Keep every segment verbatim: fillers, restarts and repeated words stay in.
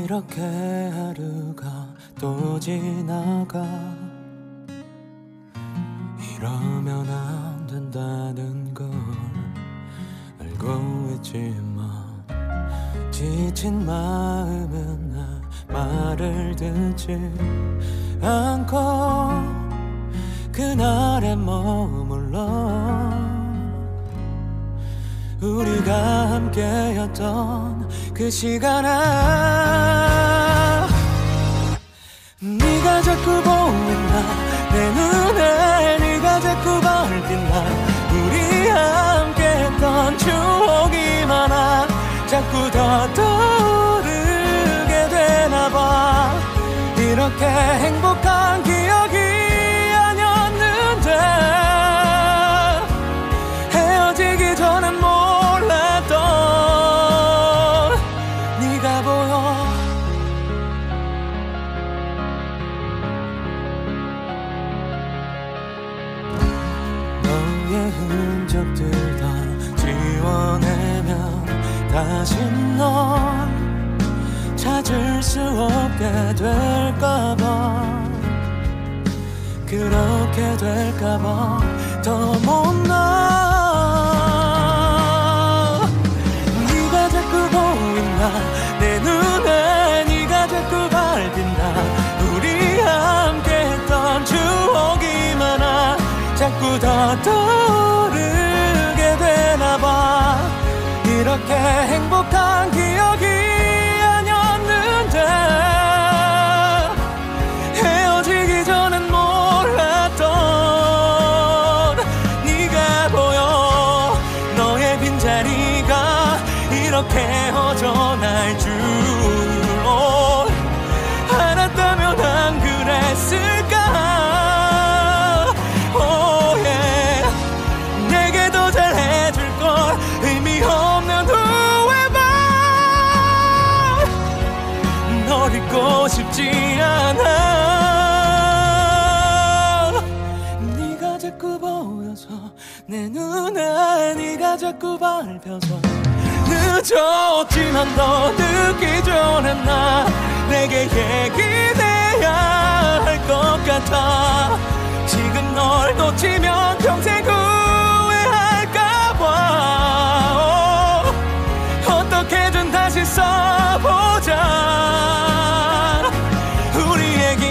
이렇게 하루가 또 지나가. 이러면 안 된다는 걸 알고 있지만 지친 마음은 나 말을 듣지 않고 그날에 머물러. 우리가 함께였던 그 시간에 네가 자꾸 보인다 내 눈에. 네가 자꾸 밝힌다 우리 함께했던 추억이 많아. 자꾸 더 떠오르게 되나봐. 이렇게 행복한 기억이 아니었는데 헤어지기 전엔 몰랐던 네가 보여. 너의 흔적들 다 지워내면 다시 널 찾을 수 없게 될까봐. 그렇게 될까봐 더 못나. 네가 자꾸 보인다 내 눈에. 네가 자꾸 밝힌다 우리 함께했던 추억이 많아. 자꾸 더 떠오르게 되나봐. 이렇게 행복한 기억이 아니었는데 헤어지기 전엔 몰랐던 네가 보여. 너의 빈자리가 이렇게 허전할 줄 어, 알았다면 안 그랬을까. oh yeah. 내게 더 잘해줄걸. 의미 없는 후회만 널 잊고 싶지 않아. 네가 자꾸 보여서 내 눈에. 네가 자꾸 밟혀서 늦었지만 더 늦기 전에 나 내게 얘기해야 할 것 같아. 지금 널 놓치면 평생 후회할까봐. 어떻게든 다시 써보자 우리 얘기.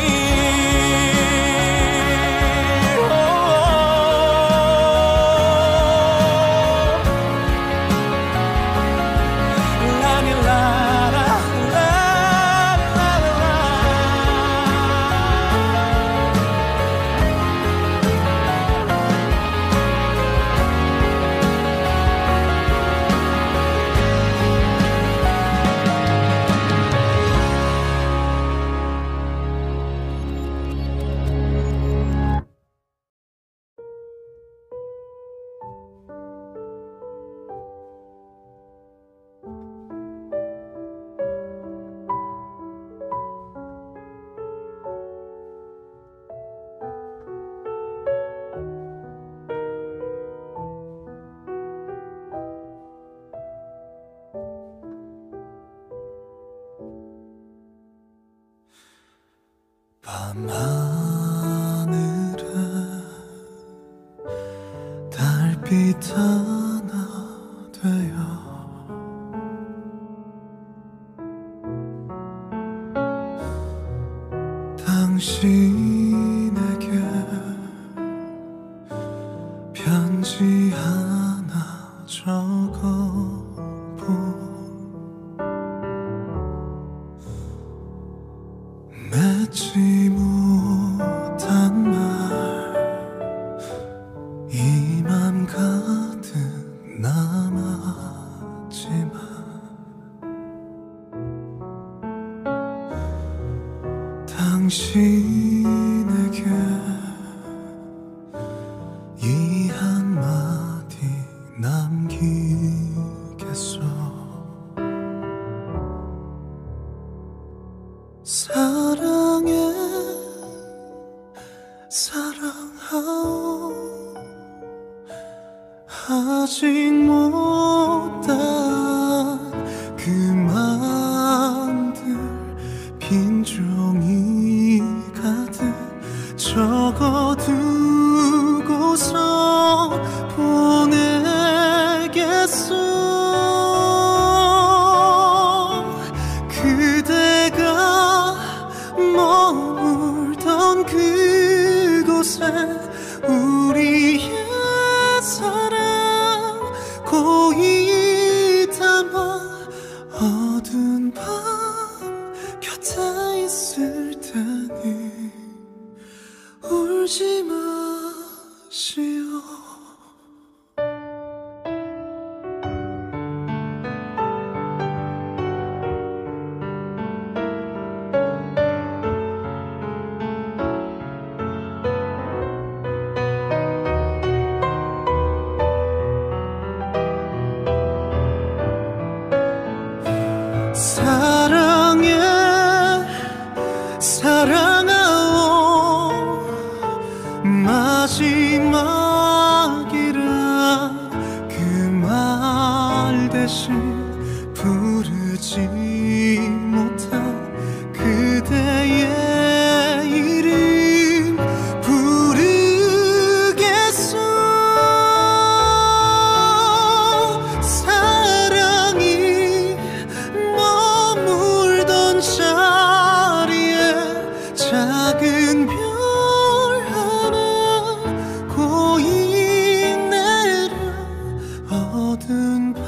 밤하늘에 달빛 하나 되어 당신에게 편지 하나 적어보. 맺지 못한 말 이 맘 가득 남았지만 당신에게 이 한마디 남기겠소. 사랑해 사랑하오. 아직 못한 그 마음들 대신 부르지 못한 그대의 이름 부르겠어. 사랑이 머물던 자리에 작은 별 하나 고이 내려 어두운 밤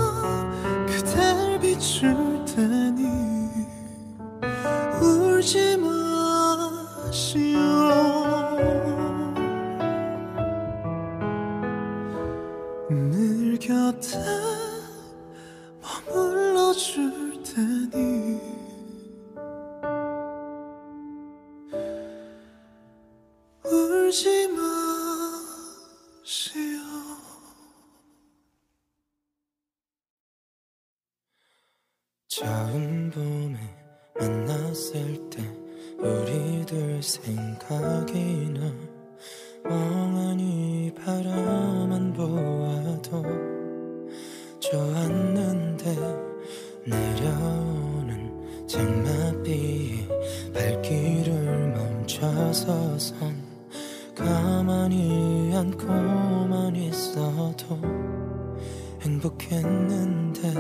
그댈 비출 테니 울지 마시오. 늘 곁에 머물러 줄 테니 울지 마시오. 처음 봄에 만났을 때 우리들 생각이 나. 멍하니 바라만 보아도 좋았는데 내려오는 장맛비에 발길을 멈춰서선 가만히 앉고만 있어도 행복했는데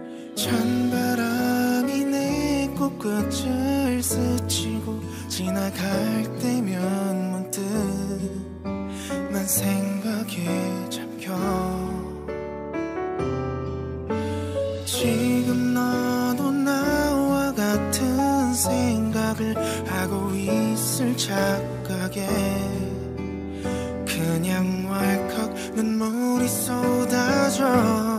찬바람이 내 코끝을 스치고 지나갈 때면 문득 난 생각에 잡혀. 지금 너도 나와 같은 생각을 하고 있을 착각에 그냥 왈칵 눈물이 쏟아져.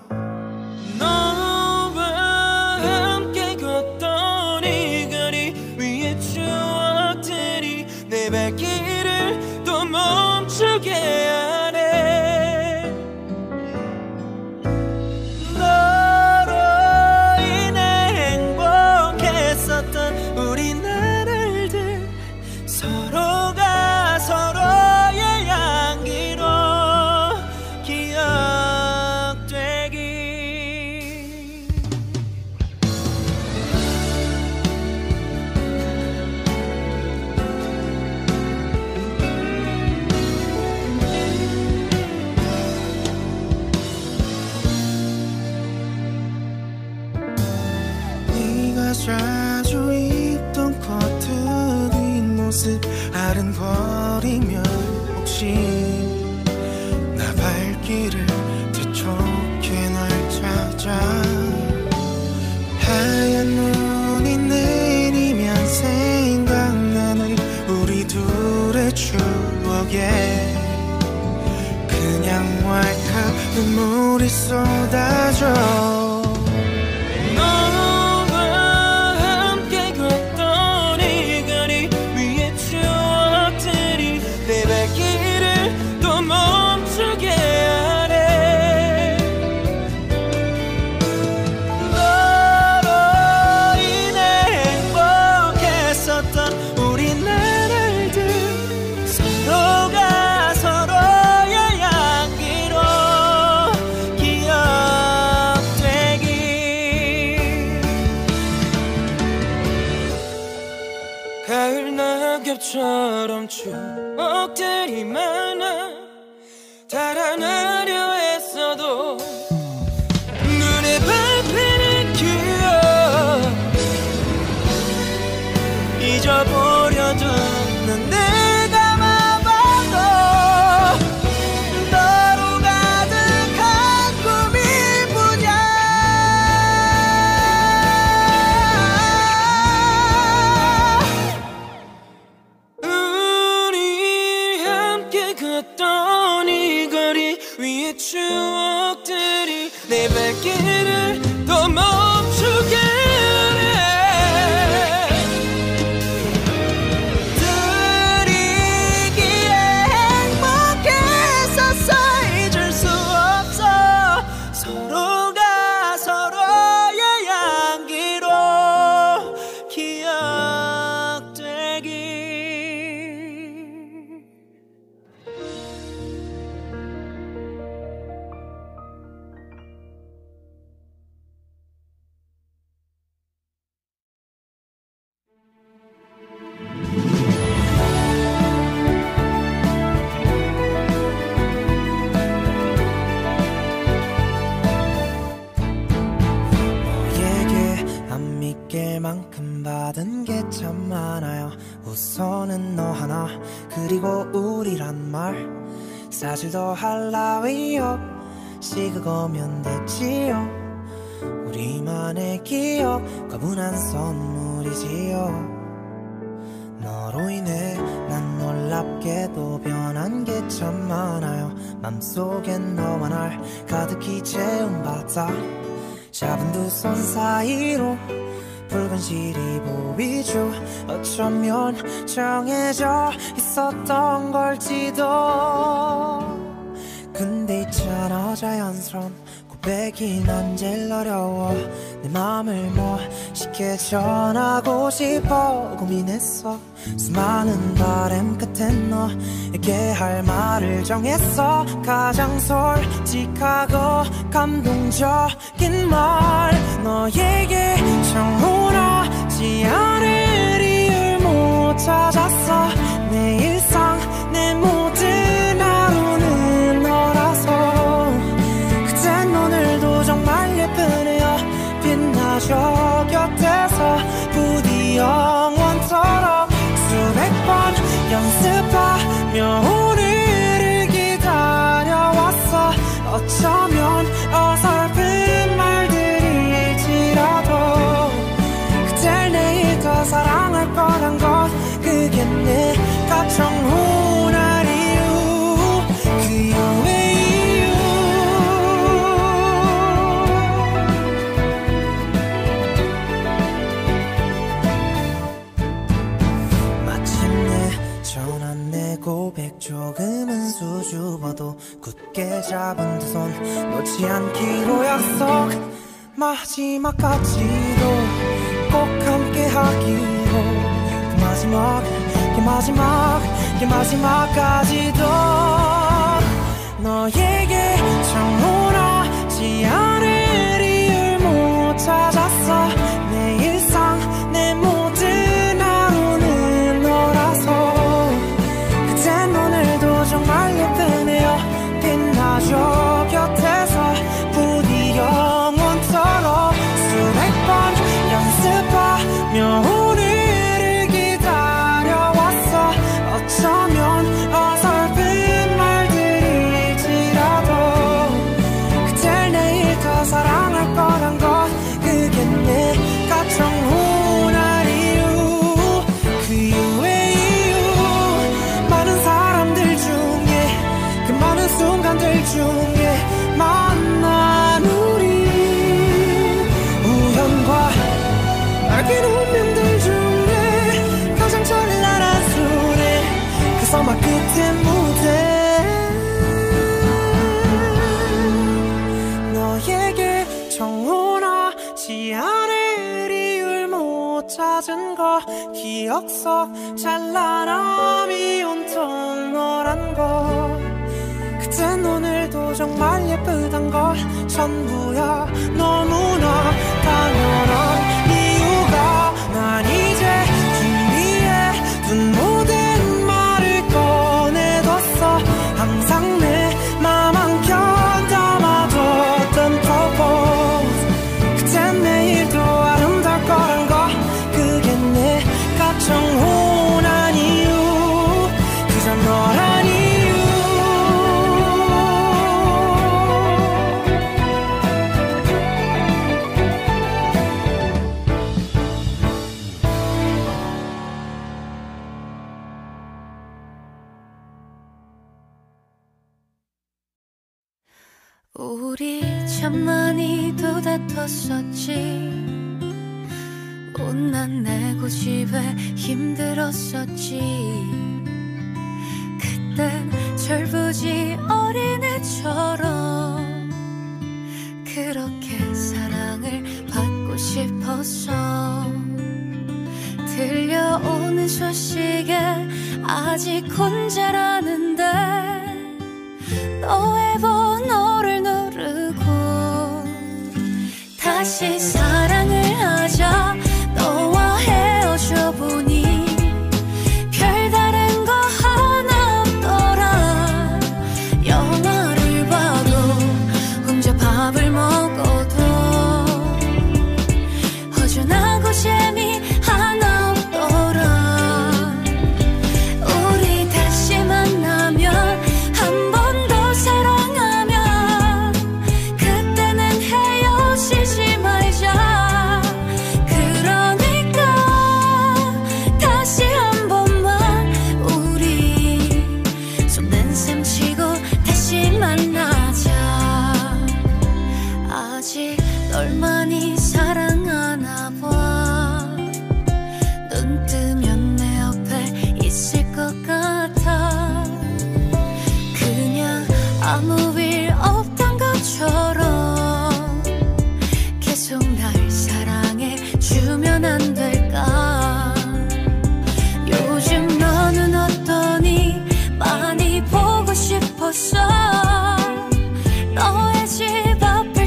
발길을 또 멈추게 하네. 너로 인해 행복했었던 우리 나날들 서로가 서로의 향기로 기억되기. 자주 입던 코트 뒷모습 아른거리면 혹시 나 발길을 되찾게 널 찾아. 하얀 눈이 내리면 생각나는 우리 둘의 추억에 그냥 왈칵 눈물이 쏟아져. 가을 낙엽처럼 추억들이 많아. 달아나려 했어도 눈에 밟히는 기억 잊어보려도 난 내가 마봐도 너로 가득한 꿈일 뿐이야. 걷던 이 거리 위에 추억들이 내 발길을 더 멈추게 해. 들이기에 행복했었어. 잊을 수 없어. 서로가 서로의 향기로 기억되기. 우선은 너 하나 그리고 우리란 말 사실도 할 나위 없이 그거면 됐지요. 우리만의 기억 과분한 선물이지요. 너로 인해 난 놀랍게도 변한 게 참 많아요. 맘속엔 너와 날 가득히 채운 바다 잡은 두 손 사이로 붉은 실이 보이죠. 어쩌면 정해져 있었던 걸지도. 근데 있잖아 자연스러운 고백이 난 제일 어려워. 내 맘을 멋있게 전하고 싶어 고민했어. 수많은 바람 끝에 너에게 할 말을 정했어. 가장 솔직하고 감동적인 말 너에게 청혼하지 않을 이유를 못 찾았어. 내 일상 내 모든 하루는 너라서. 그땐 오늘도 정말 예쁘네요. 빛나죠 곁에서 부디 영원토록 수백 번 연습하며 오늘을 기다려왔어. 어쩌면 어설픈 말들일지라도 그댈 내일 더 사랑할 거란 것 그게 내가 청혼할 이유 그 이유의 고백 조금은 수줍어도 굳게 잡은 두 손 놓지 않기로 약속. 마지막까지도 꼭 함께 하기로. 그 마지막 그 마지막 그 마지막까지도 너에게 청혼하지 않을 이유를 못 찾았어. 내 일상 내 모든 하루는 너라서. 오늘도 정말 예쁘네요. 빛나죠 곁에서 부디 영원토록 수백 번 연습하며 오늘을 기다려왔어. 어쩌면 어설픈 말들일지라도 그댈 내일 더 사랑할 거란 것 그게 내가 청혼할 이유 그 이유의 순간들 중에 만난 우리. 우연과 알긴 운명들 중에 가장 찬란한 순회 그 서막 끝의 무대. 너에게 청혼하지 않을 이유를 못 찾은 거 기억 속 찬란함이 온통 너란 거. 그땐 오늘도 정말 예쁘단 걸 전부야. 너무나 당연한 이유가 난 이제 준비해둔 모든 말을 꺼내뒀어. 항상 내 맘 한켠 담아뒀던 purpose. 그땐 내일도 아름다울 거란 거 그게 내가 청혼한 이유 그저 너란 이유. 우리 참 많이도 다퉜었지. 옷난 내고 집에 힘들었었지. 그땐 철부지 어린애처럼 그렇게 사랑을 받고 싶었어. 들려오는 소식에 아직 혼자라는데 너의 번호를 누르고 다시 사랑을 하자 너와 헤어져 보니 별다른 거 하나 없더라. 영화를 봐도 혼자 밥을 먹어도 허전하고 재미 하나 없더라.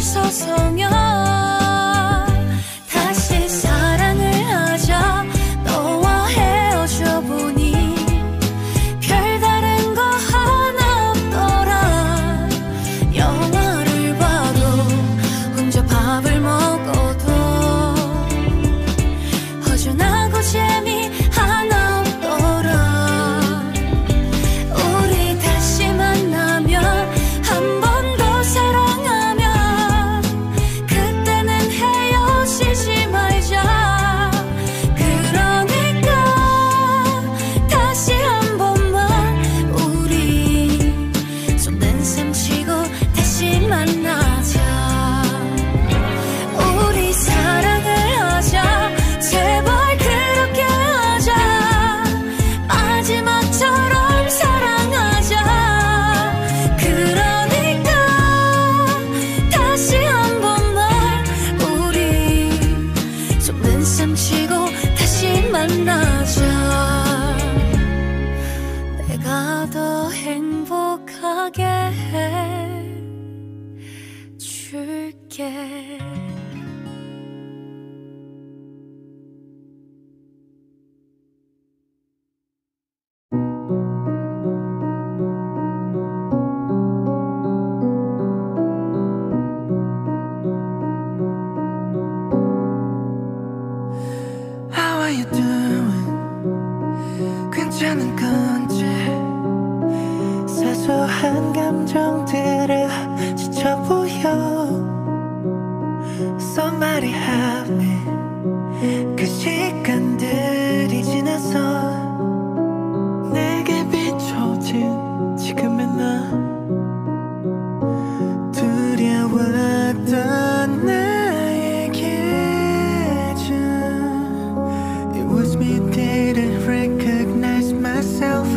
멈춰서면 다시 사랑을 하자. 너와 헤어져 보니 별다른 거 하나 없더라. 영화를 봐도 혼자 밥을 먹어도 허전하고 재미 하나 없더라. 우리 다시 만나면 한 번 더 사랑하면 그때는 헤어지지 말자. 그러니까 다시 한 번만 우리 손 댄셈 치고 다시 만나자. 우리 사랑을 하자. 제발 그렇게 하자. 마지막처럼 사랑하자. 그러니까 다시 한 번만 우리 손 댄셈 치고 다시 만나자. 내가 더 행복하게 해줄게. How are you doing? 괜찮은 건지 사소한 감정들에 지쳐 보여. Somebody help me. 그 시간들이 지나서 내게 비춰진 지금의 나. 두려웠던 나의 기준. It was me, didn't recognize myself.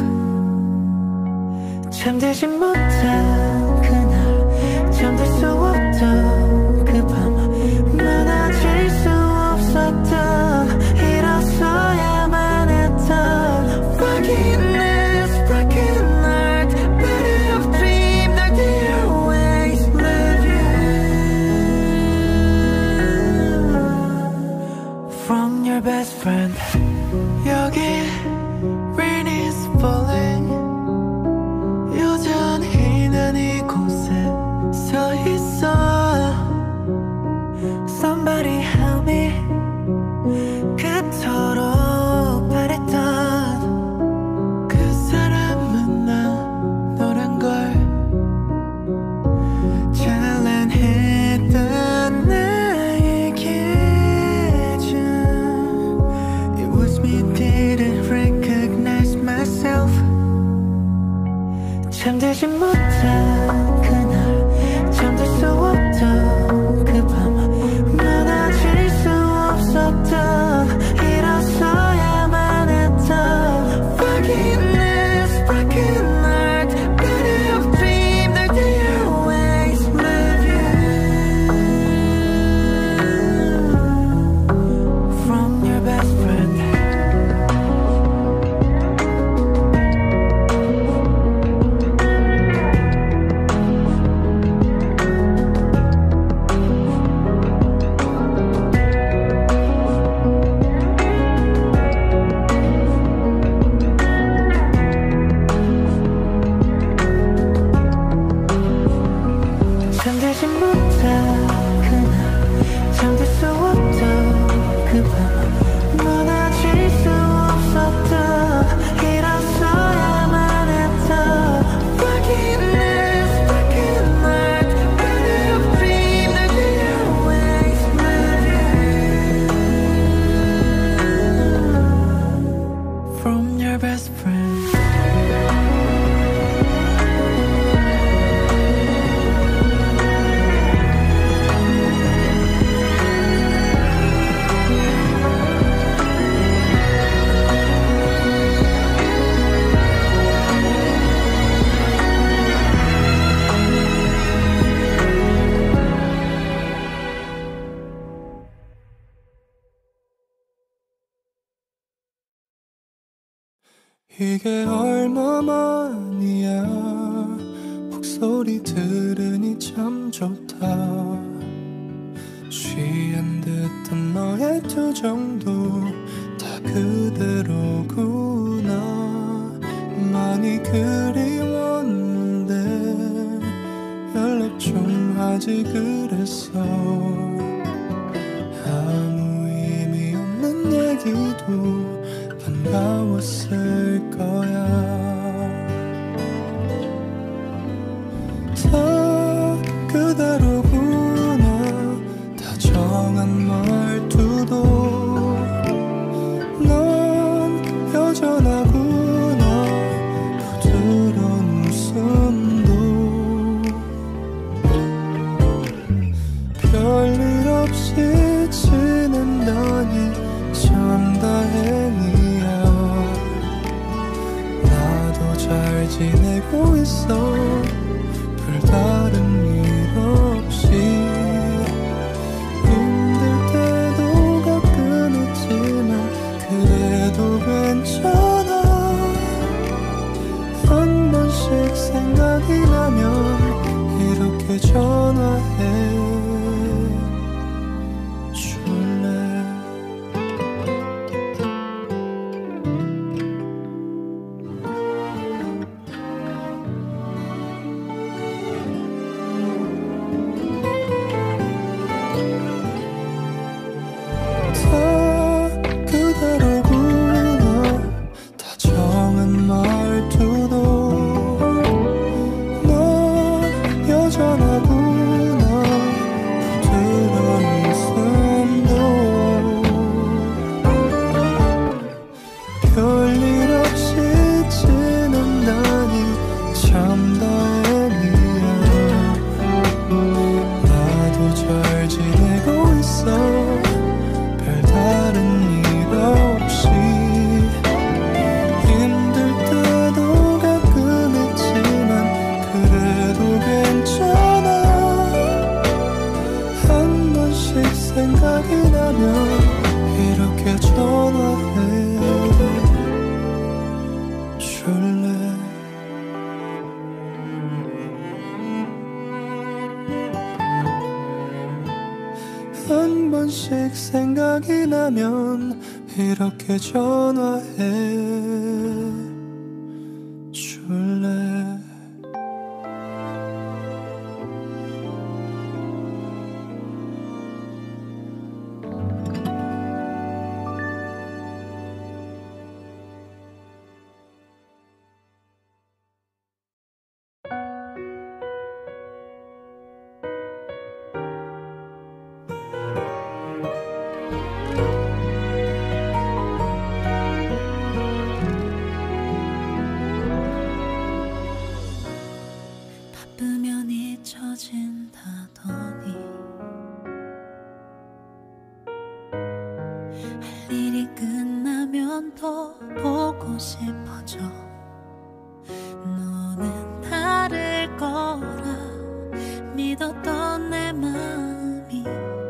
잠들지 못한 그날, 잠들 수 없던 그 밤, 무너질 수 없었던, 일어서야만 했던 forgiveness, broken heart, better of dream, 널 dear ways, love you from your best friend. 여기 rain is falling. 여전히 난 이곳에 서 있어. Somebody help me. 그토록 바랬던 그 사람은 나, 너란 걸. 찬란했던 나의 기준. It was me, didn't recognize myself. 잠들지 못한 그날, 잠들 수 없던 그 밤, 무너질 수 없었던, 일어서야만 했던 forgiveness, broken heart, better of dream, 널 dear ways, love you from your best friend. 잠들지 못한 그날, 잠들 수 없던 그 밤, 무너질 수 없었던, 일어서야만 했던 forgiveness, broken heart, better of dream, 널 dear ways, love you from your best friend. 이게 얼마만이야. 목소리 들으니 참 좋다. 취한 듯한 너의 표정도 다 그대로구나. 많이 그리웠는데 연락 좀 하지 그랬어. 아무 의미 없는 얘기도 반가웠을 거야. 다 그대로구나. 다정한 말투도 넌 여전하구나. 부드러운 웃음도 별일 없이 지낸다니 참 다행이야. 나도 잘 지내고 있어. 별다른 일 없이. 힘들 때도 가끔 있지만 그래도 괜찮아. 한 번씩 생각이 나면 이렇게 전화해 줄래. 다 그대로구나. 다정한 말투도 넌 여전하구나. 부드러운 웃음도 별일 없이 지낸다니 참 다행이야. 나도 잘 지내고 있어. 별다른 일 없이. 힘들 때도 가끔 있지만 그래도 괜찮아. 한 번씩 생각이 나면 이렇게 전화해 줄래. 한 번씩 생각이 나면 이렇게 전화해 줄래. 바쁘면 잊혀진다더니 할 일이 끝나면 더 보고 싶어져. 너는 다를 거라 믿었던 내 마음이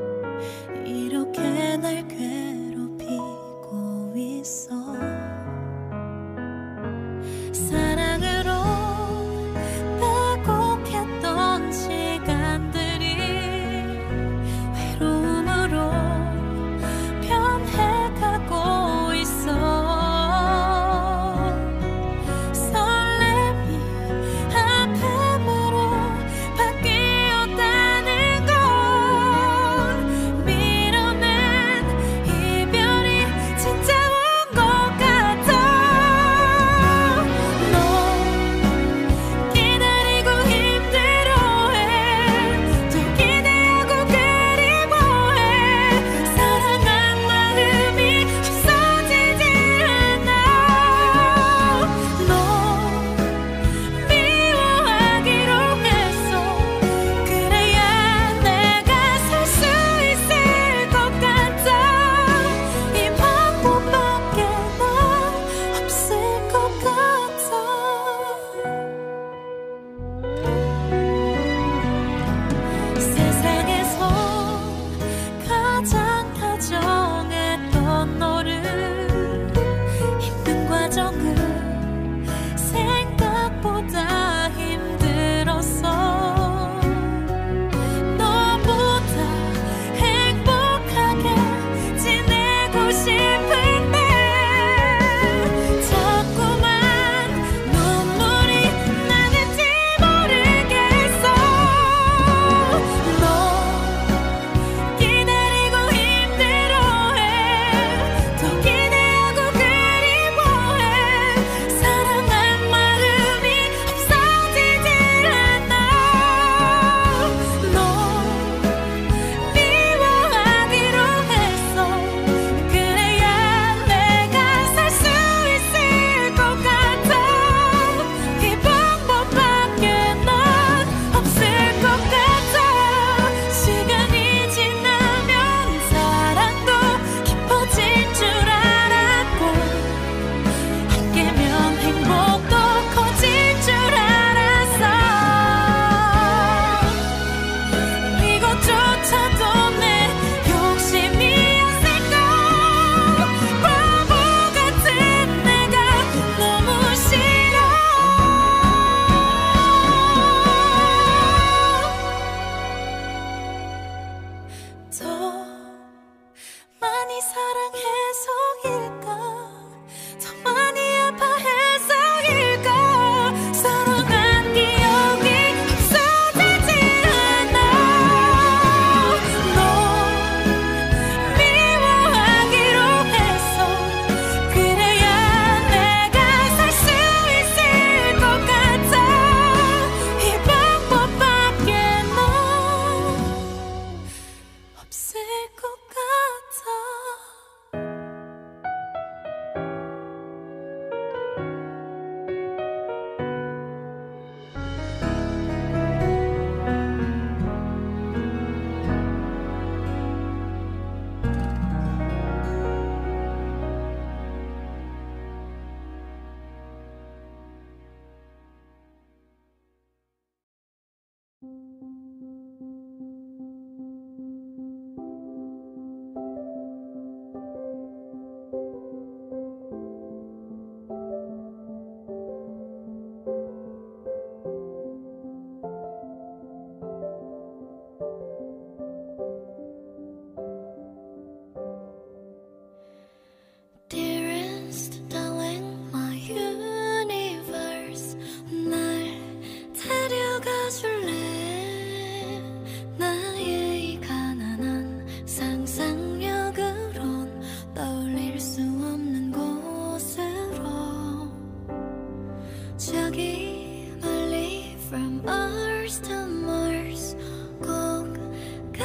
이렇게 날 괴롭히고 있어. 사랑으로 빼곡했던 시간들이 외로움으로 변해가고 있어. 설렘이 아픔으로 바뀌었다는 걸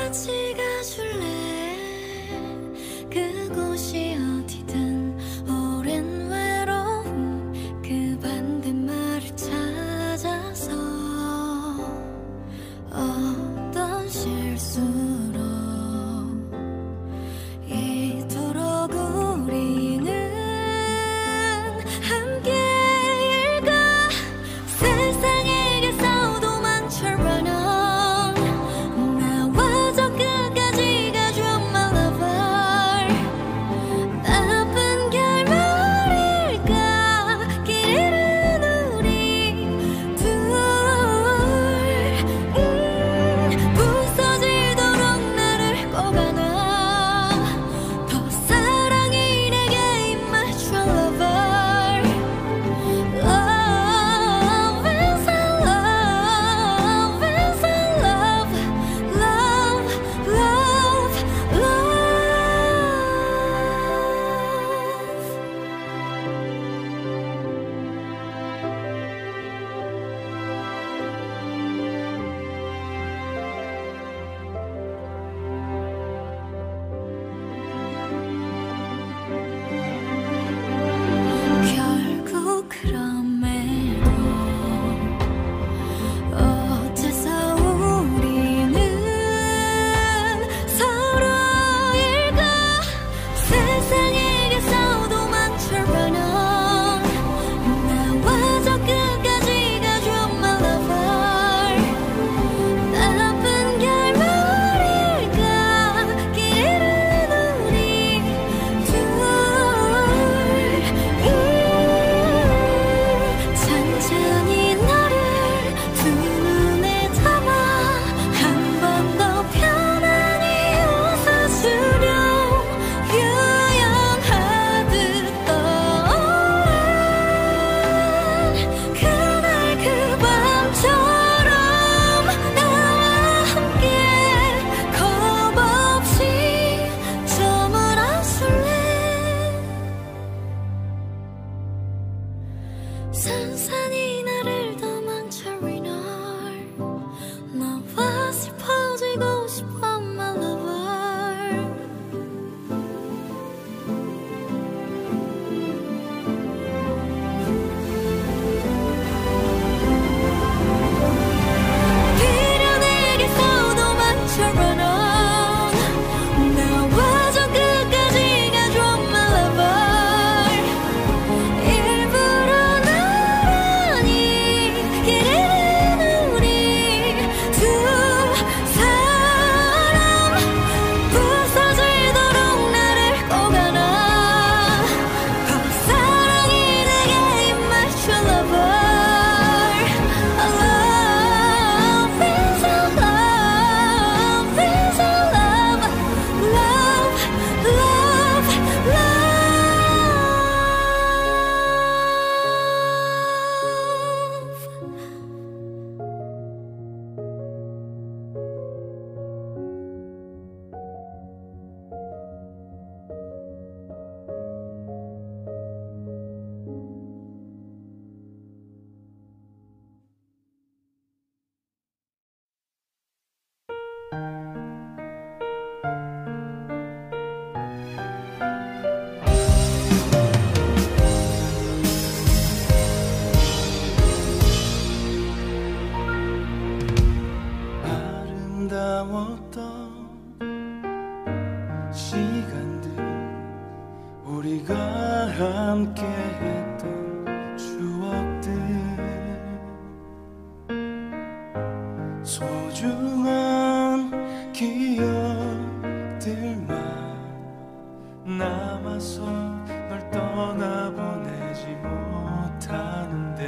같이 가줄래 그곳이 어디든 오랜 외로움 그 반대말을 찾아서 어떤 실수로 이토록 우리는 함께일까 세상에게 싸워도 망설여는 나와 저 끝까지 가줘 my lover 나쁜 결말일까 길 잃은 우리 둘 음, 부서지도록 나를 꼭 안아 더 사랑이 내게 임맞춰 lover Love is a love is a love love love 결국 그럼에도 어째서 우리는 서로일까 세상에게 싸워도 망설여는 나와 저 끝까지 가줘 my lover 나쁜 결말일까 길 잃은 우리 둘 음, 천천히 너를 두 눈에 담아 한 번 더 편안히 웃어주려 유연하듯 떠오른 그날 그 밤처럼 나와 함께 겁 없이 저물어줄래 산산이 나를 더 망설이 널 너와 슬퍼지고 싶어 my lover 비련에게 싸워도 망설여는 나와 저 끝까지 가줘 my lover 일부러 나란히 길 잃은 우리 두 사람 부서지도록 나를 꼭 안아 더 사랑이 내게 임맞춰 lover Love is a love is a love love love 아름다웠던 시간들 우리가 함께했던 추억들 소중한 기억들만 남아서 널 떠나보내지 못하는데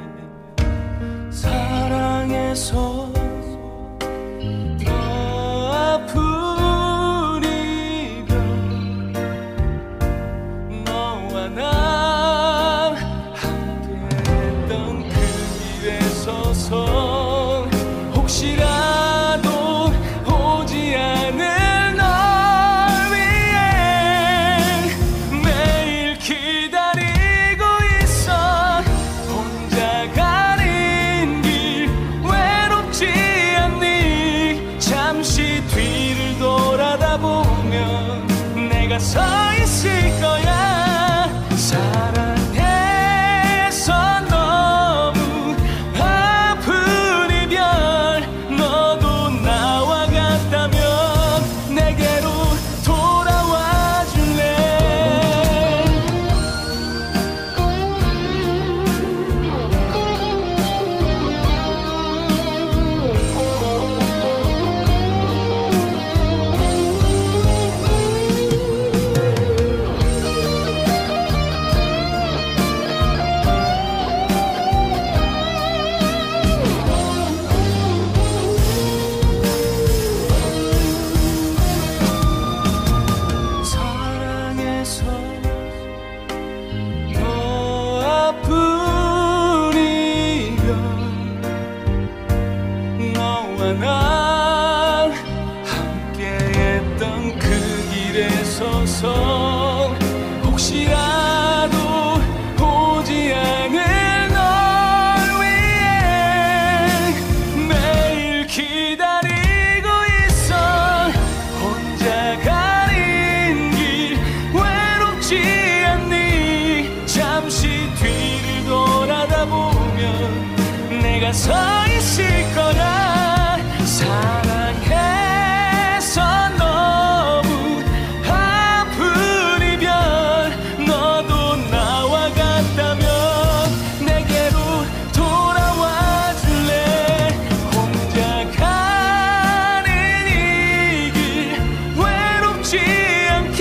사랑해서 더 아픈 이별 너와 나 서 있을 거야. 사랑해서 너무 아픈 이별 너도 나와 같다면 내게로 돌아와 줄래. 사랑해서 더 아픈 이별 너와 난 함께했던 그 길에 서서 혹시라도 오지 않을 널 위해 매일 기다리고 있어. 혼자 가는 길 외롭지 않니. 잠시 뒤를 돌아다 보면 내가 서 있을 거야. 사랑해서 너무 아픈 이별 너도 나와 같다면 내게로 돌아와 줄래. 혼자 가는 이 길 외롭지 않게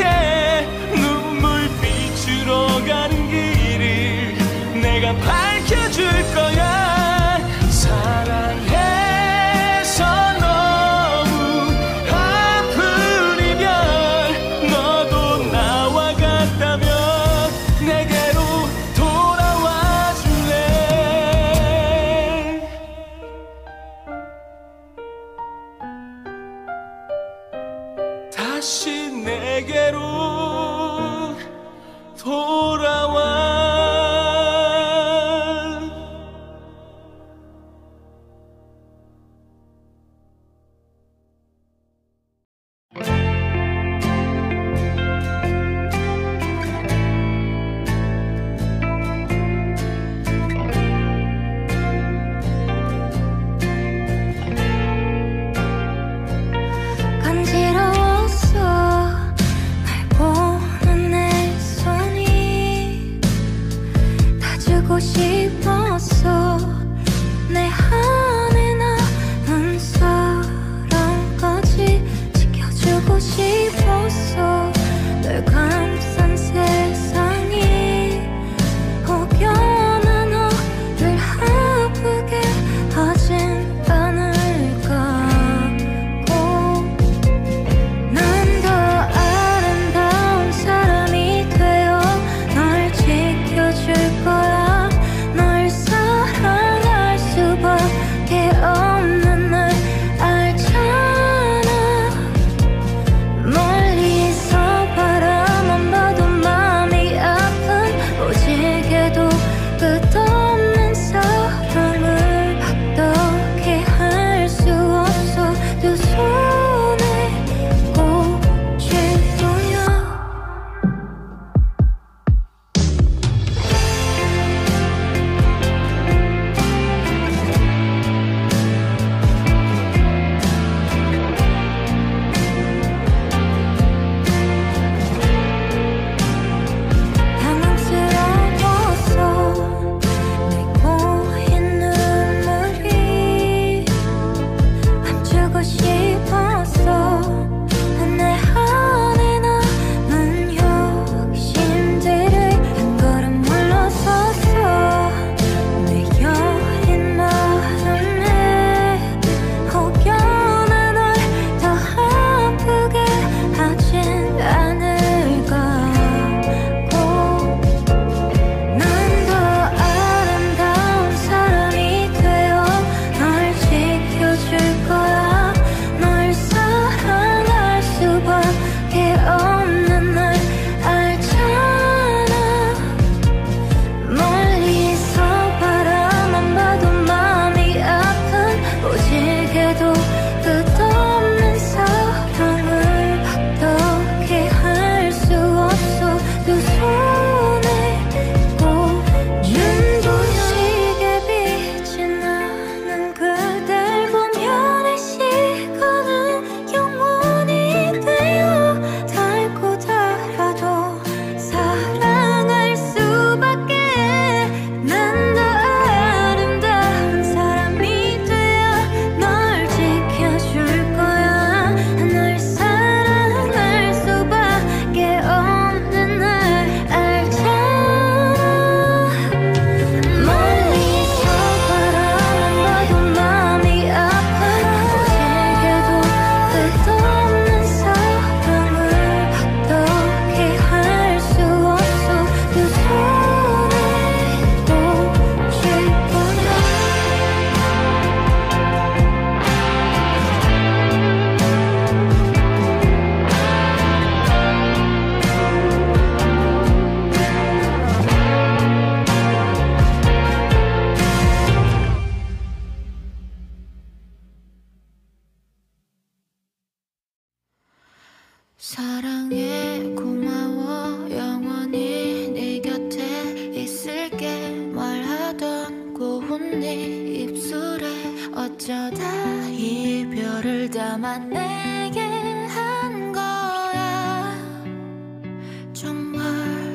눈물빛으로 가는 길을 내가 밝혀줄 거야. 사랑해서 너무 아픈 이별 너도 나와 같다면 내게로 돌아와 줄래. 다시 내게로 돌아와. 간지러웠어 날 보는 내 손이. 다 주고 싶었어 내 안에 남은 사랑까지 지켜주고 싶었어. 널 감싼 세상이 혹여나 너를 아프게 하진 않을까. 난 더 아름다운 사람이 되어 널 지켜줄 거야. 널 사랑할 수밖에 없는 널 알잖아. 멀리서 바라만 사랑해 고마워 영원히 네 곁에 있을게 말하던 고운 네 입술에 어쩌다 이별을 담아내게 한 거야. 정말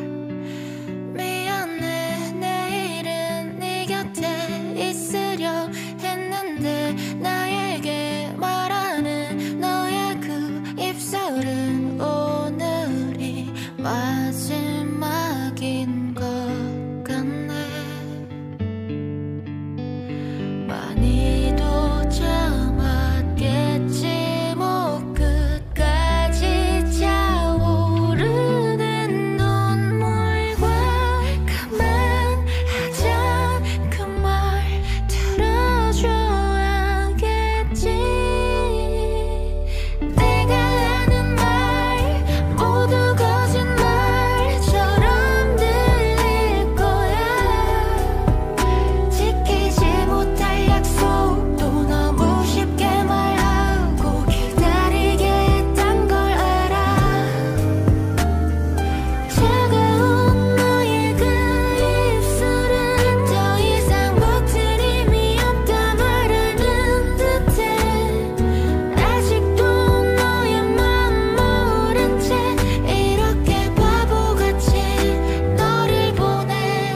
미안해. 내일은 네 곁에 있으려 했는데 나에게 말하는 너의 그 입술은 오늘이 마지막인 것 같네. 많이도 참았겠지 뭐 끝까지 차오르는 눈물과 그만하자 그 말 들어줘야겠지. 내가 하는 말 모두 거짓말처럼 들릴 거야. 지키지 못할 약속도 너무 쉽게 말하고 기다리게 했단 걸 알아. 차가운 너의 그 입술은 더 이상 버티림이 없다 말하는 듯해. 아직도 너의 맘 모른 채 이렇게 바보같이 너를 보내.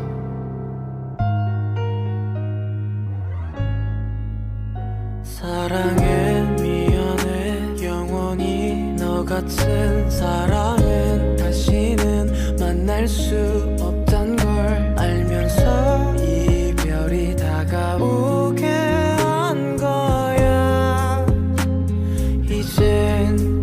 사랑해 미안해 영원히 너 같은 사람은 다시는 만날 수 없단 걸 알면서 이별이 다가오게 한 거야. 이젠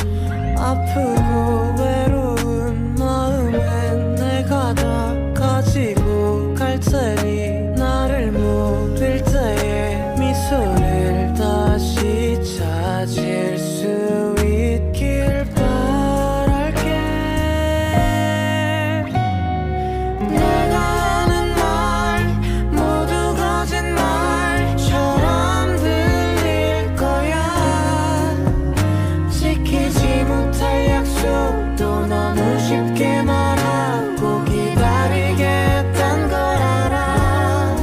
아프고 외로운 마음엔 내가 다 가지고 갈 테니 나를 모를 때에 미소를 다시 찾을 수 있길 바랄게. 내가 하는 말 모두 거짓말처럼 들릴 거야. 지키지 못할 약속도 너무 쉽게 말하고 기다리게 했단 걸 알아.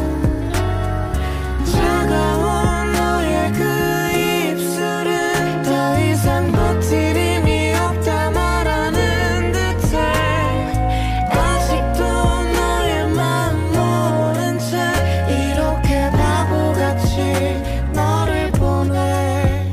차가운 너의 그 입술은 더 이상 버티림이 없다 말하는 듯해. 아직도 너의 맘 모른 채 이렇게 바보같이 너를 보내.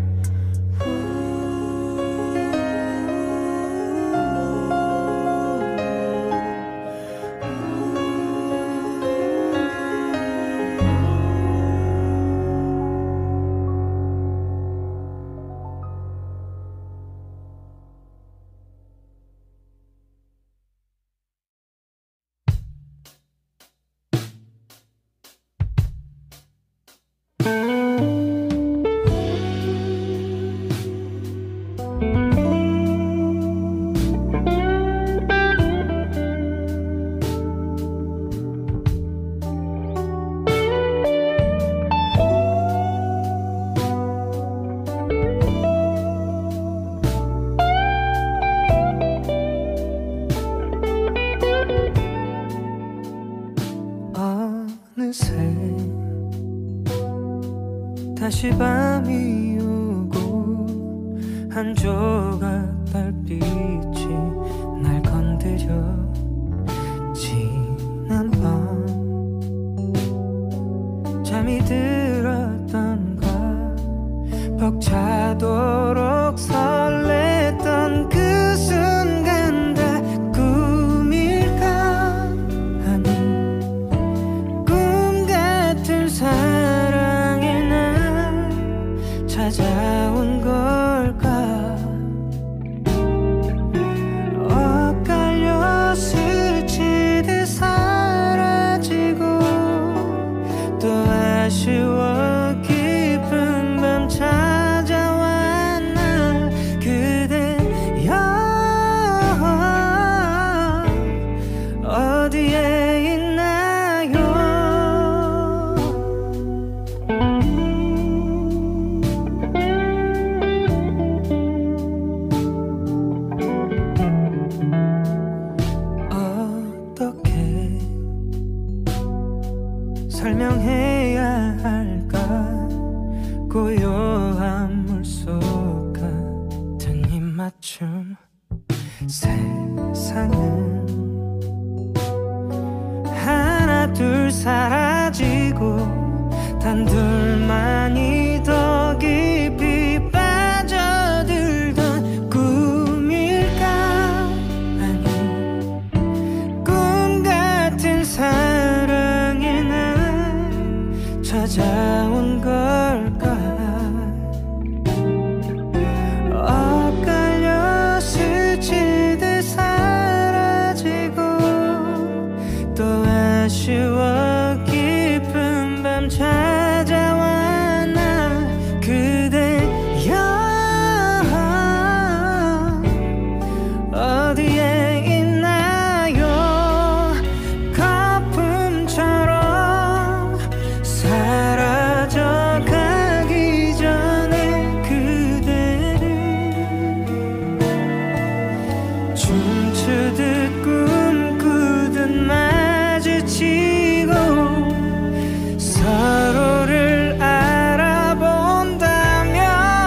어느새 다시 밤이 오고 한 조각 달빛이 날 건드려. 지난 밤 잠이 들었던가 벅차도록 설렜던 그 순간 다 꿈일까. 아니 꿈 같은 사랑의 날 찾아온 걸까. 엇갈려 스치듯 사라지고 또 아쉬워 깊은 밤 찾아왔나. 그대여 어디에 있나요. 때쯤 세상은 하나 둘 사라지고 단 둘만이 더 깊이 빠져들던 꿈일까 아니 꿈 같은 사랑이 날 찾아온 걸까 엇갈려 스치듯 사라지고 또 아쉬워 깊은 밤 찾아와 나 그대여 어디에 있나요 거품처럼 사라져가기 전에 그대를 춤추듯 꿈꾸듯 마주치고 서로를 알아본다면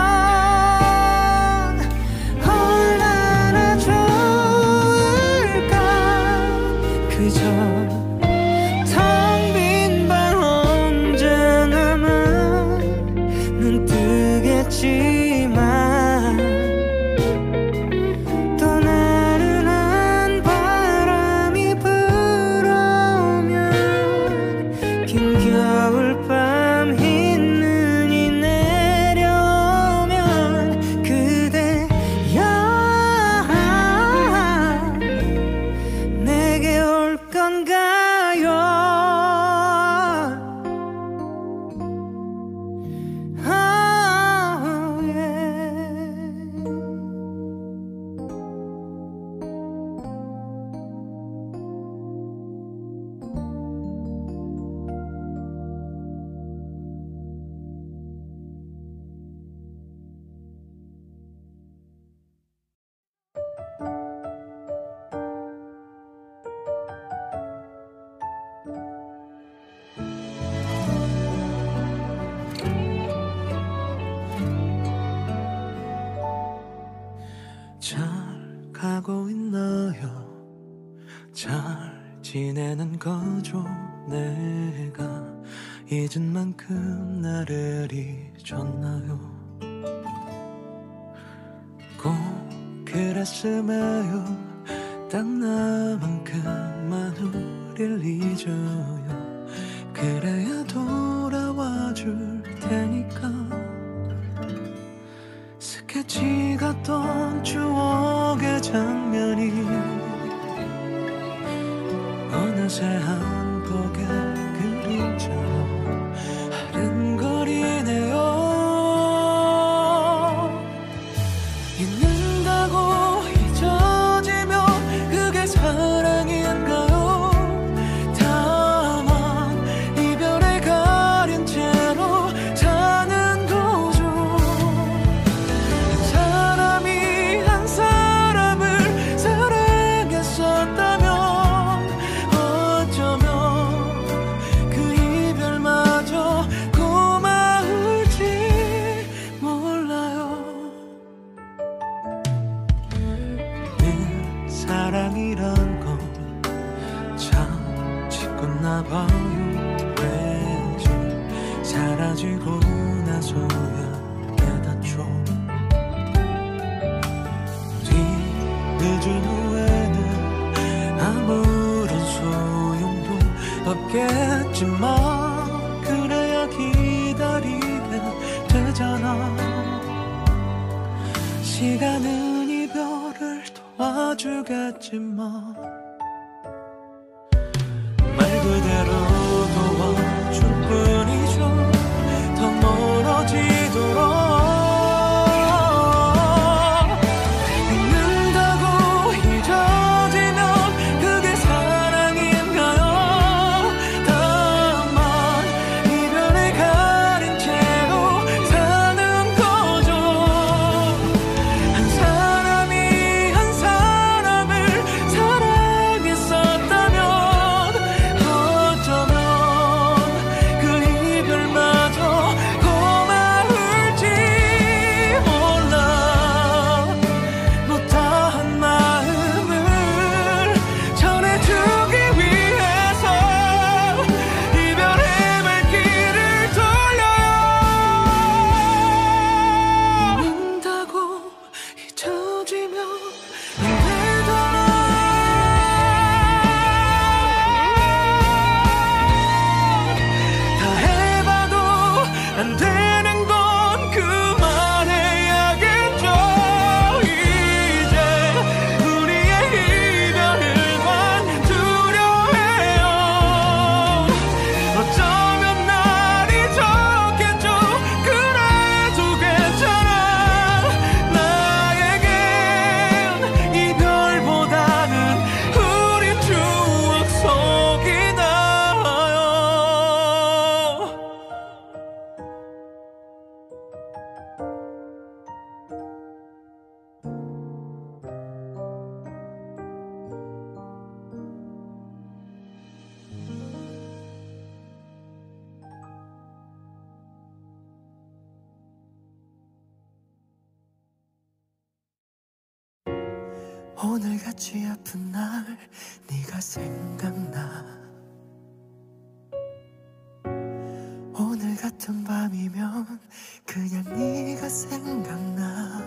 얼마나 좋을까 그저 텅 빈 방 혼자 남아 눈 뜨겠지만 또 나른한 바람이 불어오면 긴 겨울밤 흰 눈이 내려오면 그대여 내게 올 건가요 oh, yeah. 잘 가고 있나요? 잘 지내는 거죠? 내가 잊은 만큼 나를 잊었나요? 꼭 그랬음에요 딱 나만큼만 우릴 잊어요 그래야 돌아와 줄 테니까 스케치 같던 추억의 장면이 어느새 한 폭의 그림처럼 아른거리네요 잊는다고 잊어지면 그게 사랑인가요 다만 이별에 가린 채로 사는 거죠 사람이 한 사람을 사랑했었다면 어쩌면 그 이별마저 고마울지 몰라요 늘 사랑이란 건 참 짓궂나 봐요 왜지 사라지고 나서야 깨닫죠 뒤늦은 후에는 아무런 소용도 없겠지만 그래야 기다리게 되잖아 시간은 이별을 도와주겠지만 말 그대로 도와줄 뿐이죠 더 멀어지도록 잊는다고 잊어지면 그게 사랑인가요 다만 이별에 가린 채로 사는 거죠 한 사람이 한 사람을 사랑했었다면 어쩌면 오늘같이 아픈 날 네가 생각나. 오늘 같은 밤이면 그냥 네가 생각나.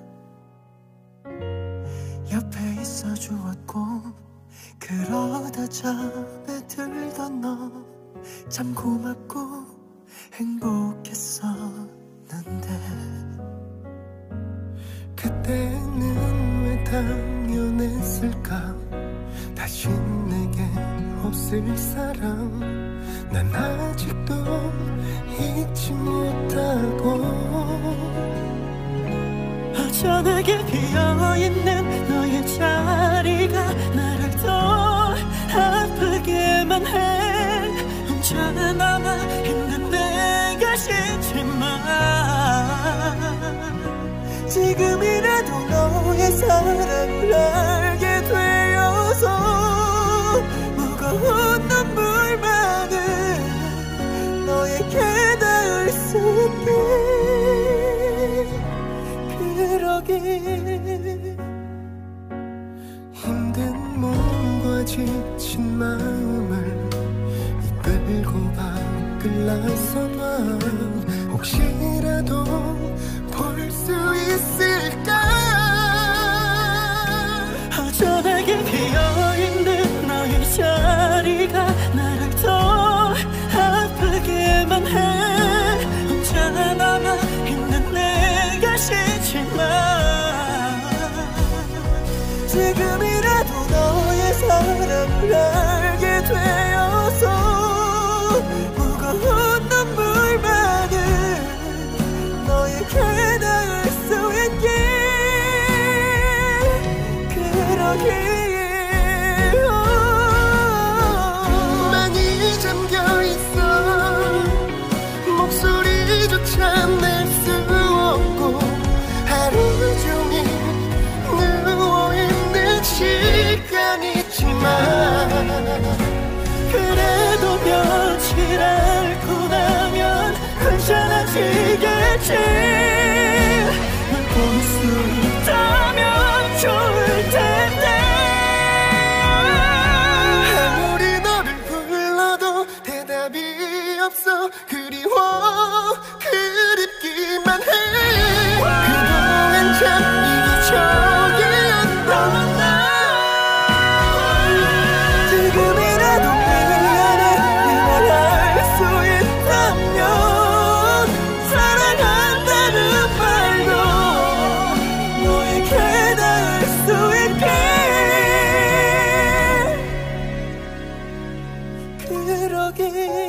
옆에 있어 주었고 그러다 잠에 들던 너 참 고맙고 행복했었는데 그때는 왜 당연했을까. 다시 내게 없을 사람 난 아직도 잊지 못하고 허전하게 비어있는 너의 자리가 나를 더 아프게만 해. 혼자 남아 힘든 내가 싫지만 지금이라도 너의 사랑을 알게 되어서 무거운 눈물만은 너에게 닿을 수 있게. 그러게 힘든 몸과 지친 마음을 이끌고 밖을 나서봐. 혹시라도 볼 수 있을까. 허전하게 비어있는 너의 자리가 나를 더 아프게만 해. 혼자 남아 힘든 내가 싫지만 지금이라도 너의 사랑을 알게 되어서 무거운 눈물만은 너에게 닿을 수 있게. 그러기에 많이 잠겨있어. 목소리조차 낼 수 없고 하루 종일 누워있는 시간이지만 그래도 며칠 앓고 나면 괜찮아지겠지. 널 볼 수 있다면 좋을 텐데 아무리 너를 불러도 대답이 없어. 그리워 그립기만 해. 그동안 참 이기적이었던 나 지금이라도 미안해 이 말 할 수 있다면 사랑한다는 말도 너에게 닿을 수 있게. 그러게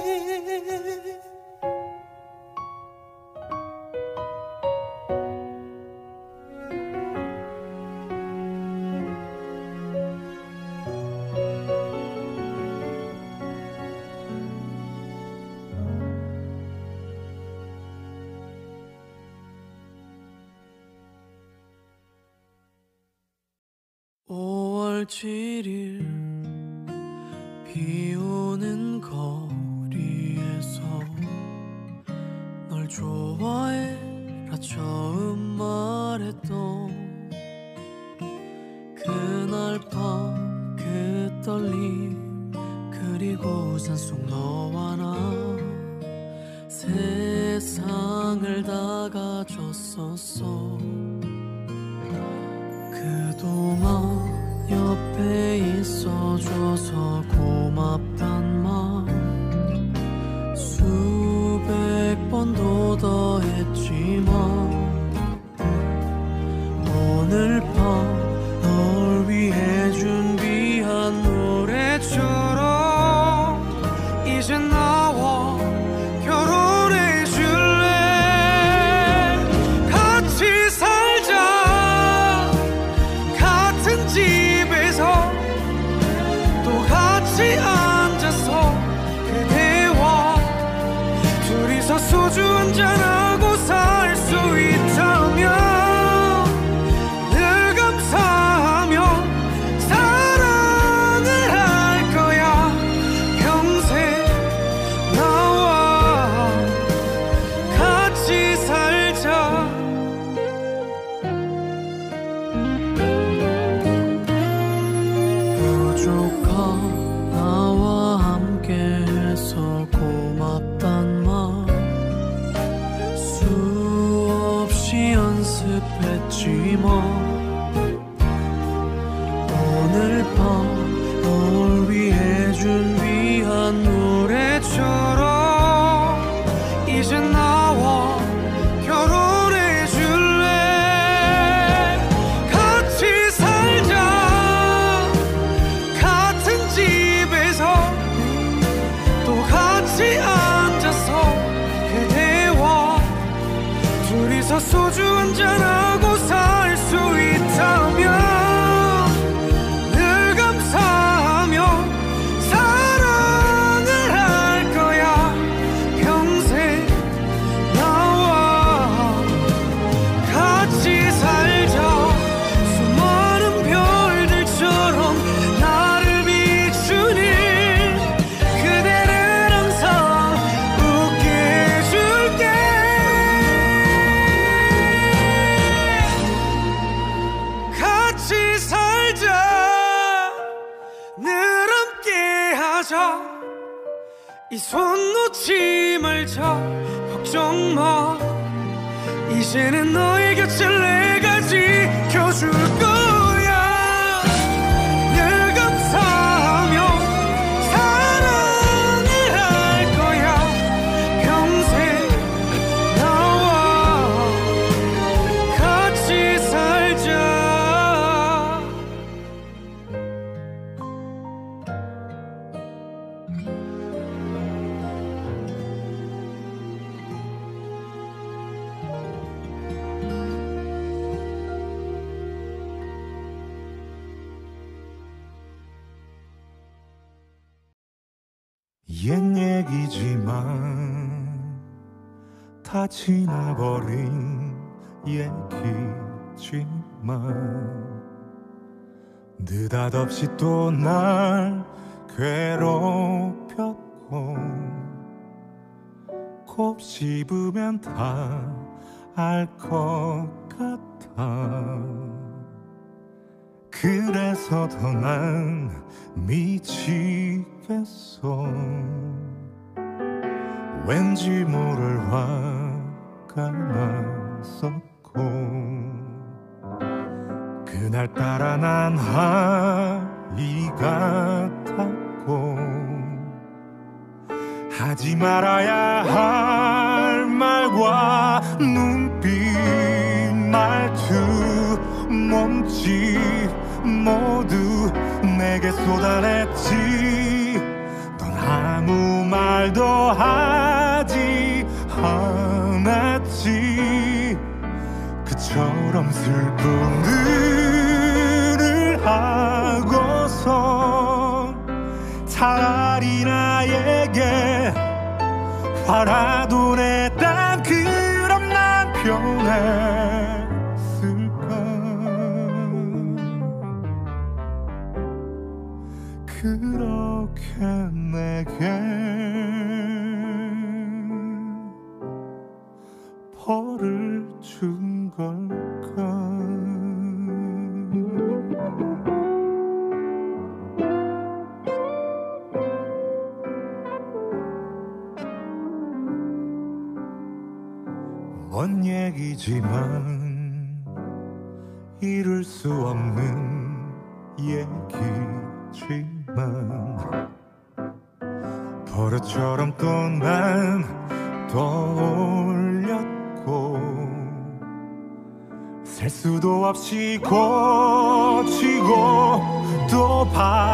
오월 칠일 비오는 거리에서 널 좋아해라 처음 말했던 그날 밤 그 떨림 그리고 산속 너와 나 세상을 다 가졌었어. 그동안 옆에 있어줘서 고맙단 말 수백 번도 더 했지만 오늘 밤 널 위해 준비한 노래처럼 이제 나와 결혼해 줄래. 같이 살자 같은 집에서 또 같이 앉아 됐지 뭐. 오늘 밤 널 위해 준비한 노래처럼 이제 나와 결혼해 줄래. 같이 살자 같은 집에서 또 같이 앉아서 그대와 둘이서 소주 한잔하고 살 수 있다면 늘 감사하며 사랑을 할 거야. 평생 나와 같이 살자. 수많은 별들처럼 나를 비추는 그대를 항상 웃게 해줄게. 같이 살자 늘 함께 하자. 이 손 놓지 말자. 걱정 마. 이제는 너의 곁을 내가 지켜줄 거야. 늘 감사하며 사랑을 할 거야. 평생 나와 같이 살자. 옛 얘기지만 다 지나버린 얘기지만 느닷없이 또 날 괴롭혔고 곱씹으면 다 알 것 같아. 그래서 더 난 미치겠어. 왠지 모를 화가 났었고 그날따라 난 아이 같았고 하지 말아야 할 말과 눈빛 말투 몸짓 모두 내게 쏟아냈지. 넌 아무 말도 하지 않았지. 그처럼 슬픈 일을 하고서 차라리 나에게 화라도 냈단 그럼 난 변했을까. 그렇게 내게 벌을 준 걸까. 먼 얘기지만 이룰 수 없는 얘기지만 버릇처럼 또 난 떠올렸고 셀 수도 없이 고치고 또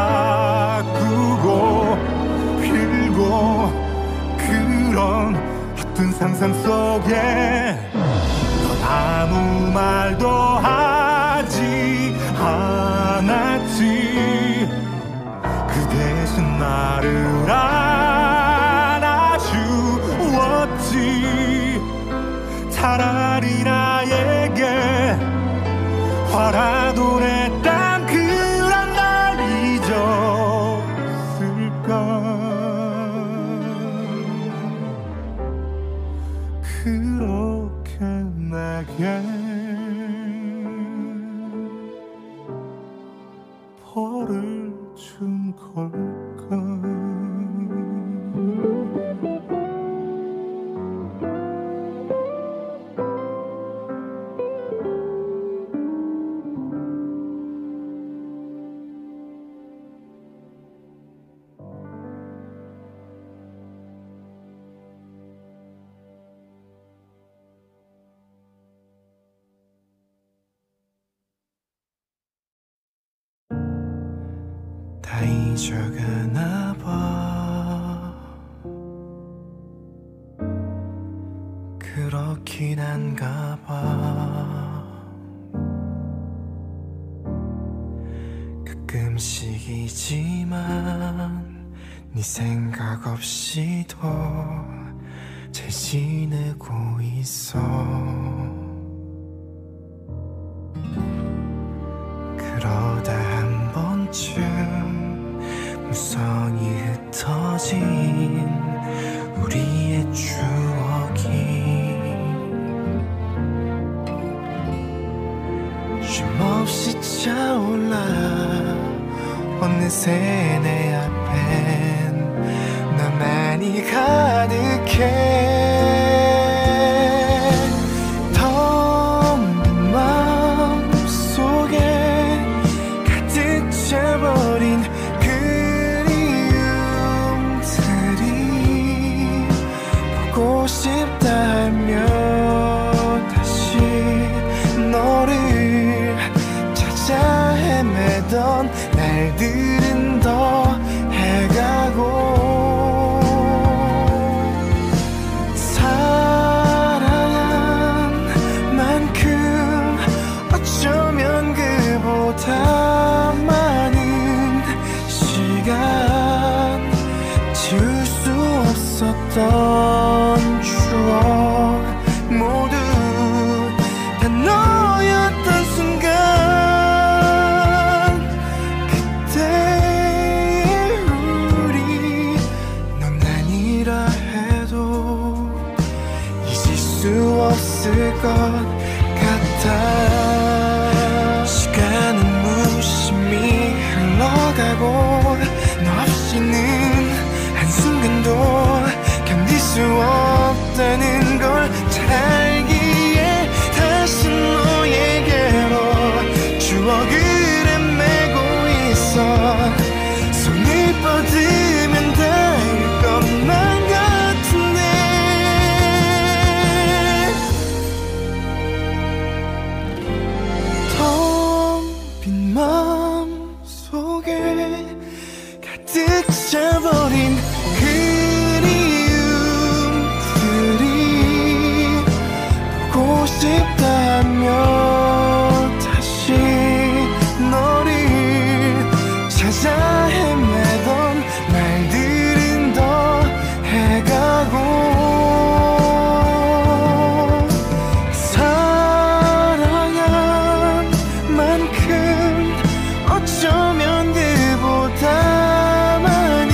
바꾸고 빌고 그런 어떤 상상 속에 넌 아무 말도 하지 않았지. 그 대신 나를 안아주었지. 차라리 나에게 화라도 냈단 그런 날 잊었을까. 그렇게 내게 벌을 준 걸까. 다 잊어가나 봐. 그렇긴 한가 봐. 가끔씩이지만 네 생각 없이도 잘 지내고 있어. 그러다 한 번쯤 무성이 흩어진 우리의 추억이 쉼없이 차올라. 어느새 내 앞엔 너만이 가득해. 텅 빈 마음속에 가득 차버린 그리움들이 보고 싶다 하며 다시 너를 찾아 헤매던 날들은 더해가고. 사랑한 만큼 어쩌면 그보다 많은 시간 지울 수 없었던 추억 모두 다 너였던 순간. 없을 것 같아. 시간은 무심히 흘러가고 너 없이는 한순간도 견딜 수 없다는 걸 잘 알기에 다시 너에게로 추억을 헤매고 있어. 손을 뻗으면 닿을 것만 같은데 마음속에 가득 차버린 그리움들이 보고 싶다며 다시 너를 찾아 헤매던 날들은 더해가고. 어쩌면 그보다 많은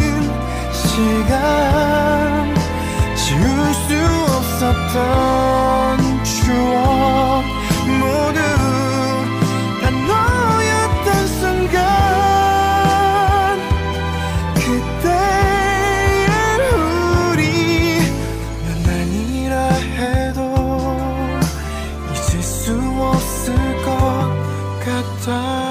시간 지울 수 없었던 추억 모두 다 너였던 순간. 그때의 우리 몇 년이라 해도 잊을 수 없을 것 같아.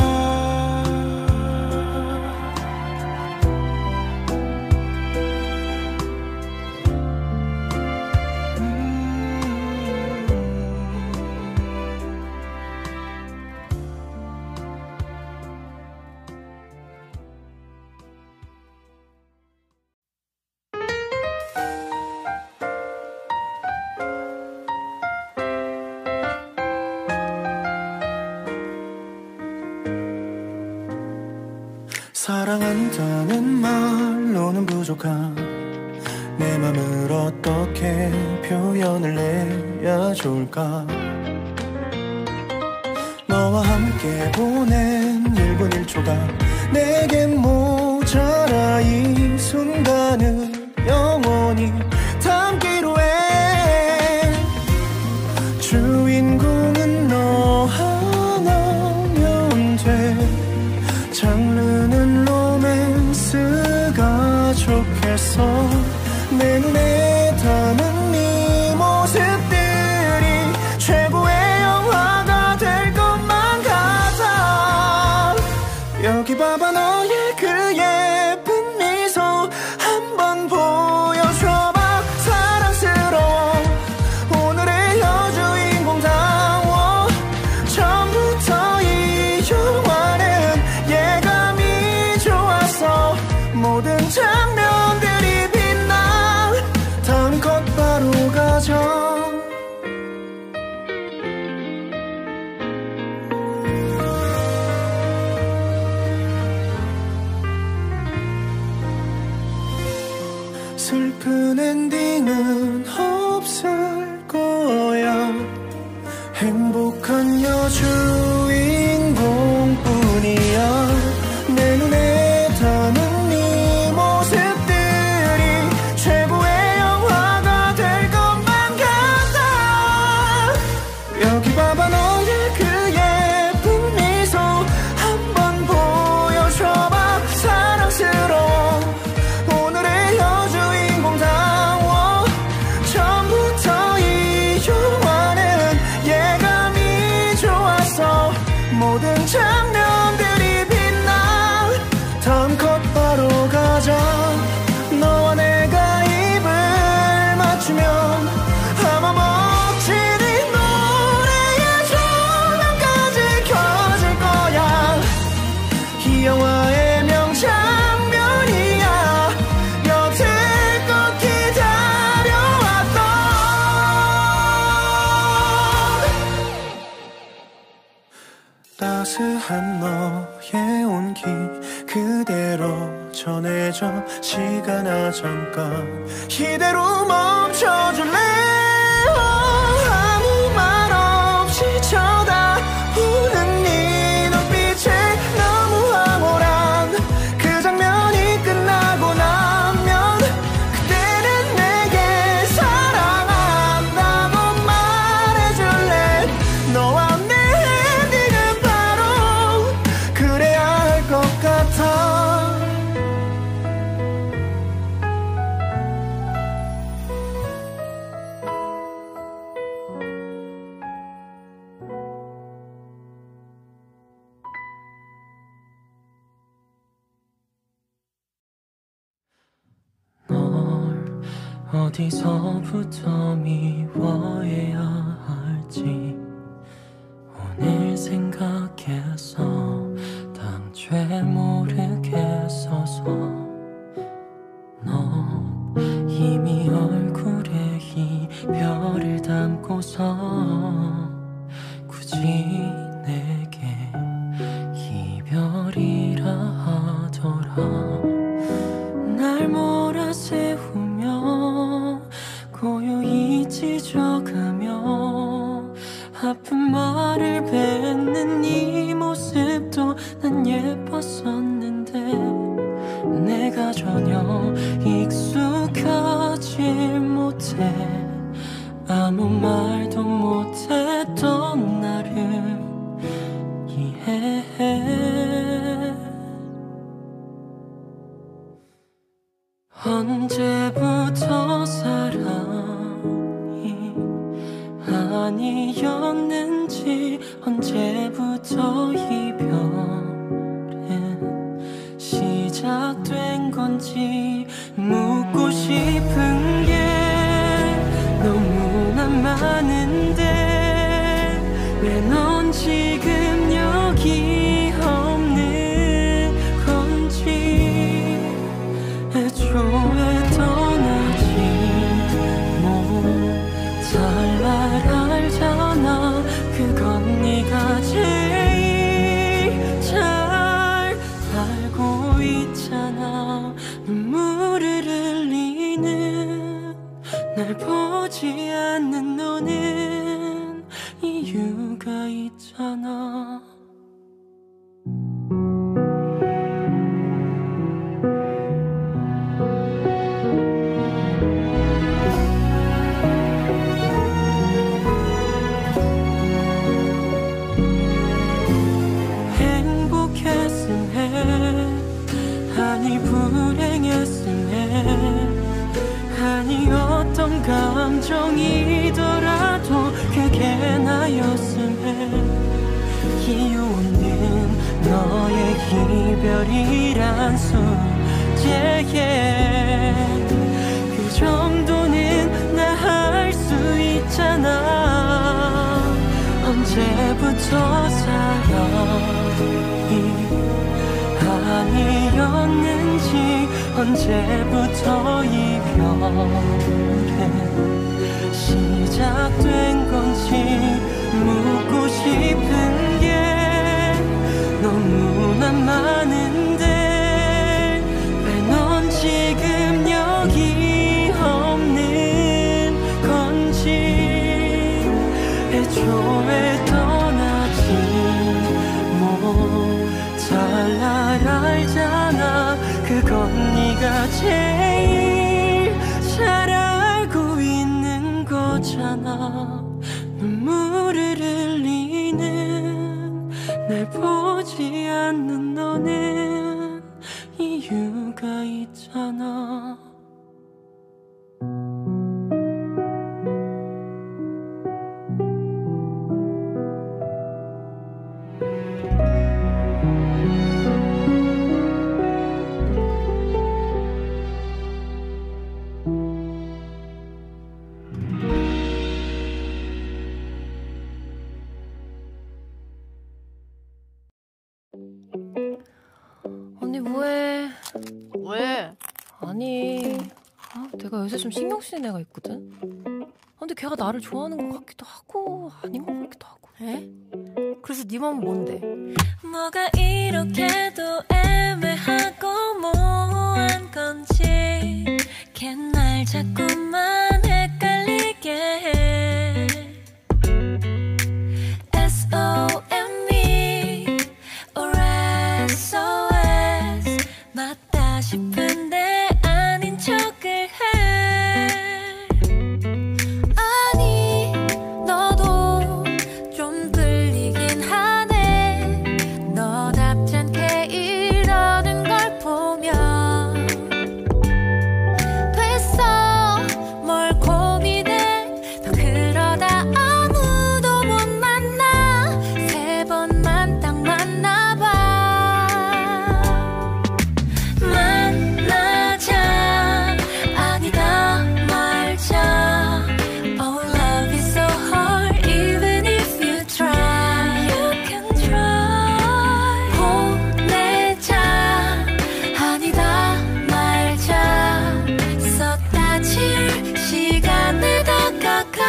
사랑한다는 말로는 부족한 내 맘을 어떻게 표현을 해야 좋을까. 너와 함께 보낸 일 분 일 초가 내겐 모자라. 이 순간을 영원히 담기로 해. 주인공은 너 하나면 돼. 장르는 로맨스가 좋겠어. 내 눈에 담은 네 모습들이 최고의 영화가 될 것만 같아. 여기 봐봐 너의 그 예쁜 미소 한번 보여줘봐. 난 여주인공뿐이야. 내 눈에 담은 네 모습들이 최고의 영화가 될 것만 같아. 여기 봐봐 너의 그 예쁜 미소 한번 보여줘봐. 사랑스러워 오늘의 여주인공다워. 처음부터 이 영화는 예감이 좋았어. 모든 장면들이 빛나. 다음 컷 바로 가자. 너와 내가 입을 맞추면 아마 멋진 이 노래의 조명까지 켜질 거야. 이 영화의 명장면이야. 여태껏 기다려왔던 따스한 너의 온기 그대로 전해져. 시간아 잠깐 이대로 멈춰줄래. 아무 말 없이 쳐다보는 네 눈빛에 너무 황홀한 그 장면이 끝나고 나면 그때는 내게 사랑한다고 말해줄래. 너와 내 엔딩은 바로 그래야 할 것 같아. 널 어디서부터 미워해야 할지 오늘 생각해서 당최 모르겠어서. 너 이미 얼굴에 이별을 담고서 굳이 내게 이별이라 하더라. 날 몰아세우며 고요히 찢어가며 아픈 말을 뱉는 이 모습도 난 예뻤었는데 내가 전혀 익숙하지 못해 아무 말도 못했던 나를 이해해. 언제부터 사랑이 아니었는지 언제부터 이별은 시작된 건지 묻고 싶은 게 너무나 많은데 왜 넌 지금 여기 없는 건지. 애초에 떠나지 못할 날 알잖아. 그건 네가 제일 잘 알고 있잖아. 눈물을 흘리는 날 보지 않는 너는 이유가 있잖아. 아니 불행했음에 아니 어떤 감정이더라도 그게 나였음에 이유 없는 너의 이별이란 숙제에 그 정도는 나 할 수 있잖아. 언제부터 사랑이 아니었는지 언제부터 이별은 시작된 건지 묻고 싶은 게 너무나 많은데 왜 넌 지금 여기 없는 건지. 애초에 떠나 날 보지 않는 너는 이유가 있잖아. 언니 뭐해? 왜? 아니 아, 내가 요새 좀 신경 쓰이는 애가 있거든. 근데 걔가 나를 좋아하는 것 같기도 하고 아닌 것 같기도 하고. 에? 그래서 네 맘은 뭔데? 뭐가 이렇게도 애매하고 모호한 건지 걔 날 자꾸만 헷갈리게 해. 에스 오 엠 이 or 에스 오 에스 맞다 싶은데 아닌 척을 해. 아니 너도 좀 끌리긴 하네. 너답지 않게 이러는 걸 보면. 됐어 뭘 고민해. 너 그러다 아무도 못 만나. 세 번만 딱 만나봐. 만나자 아니다 말자. Oh love is so hard even if you try. You can try. 보내자 아니다 말자. 썼다 지울 시간을 더 깎아.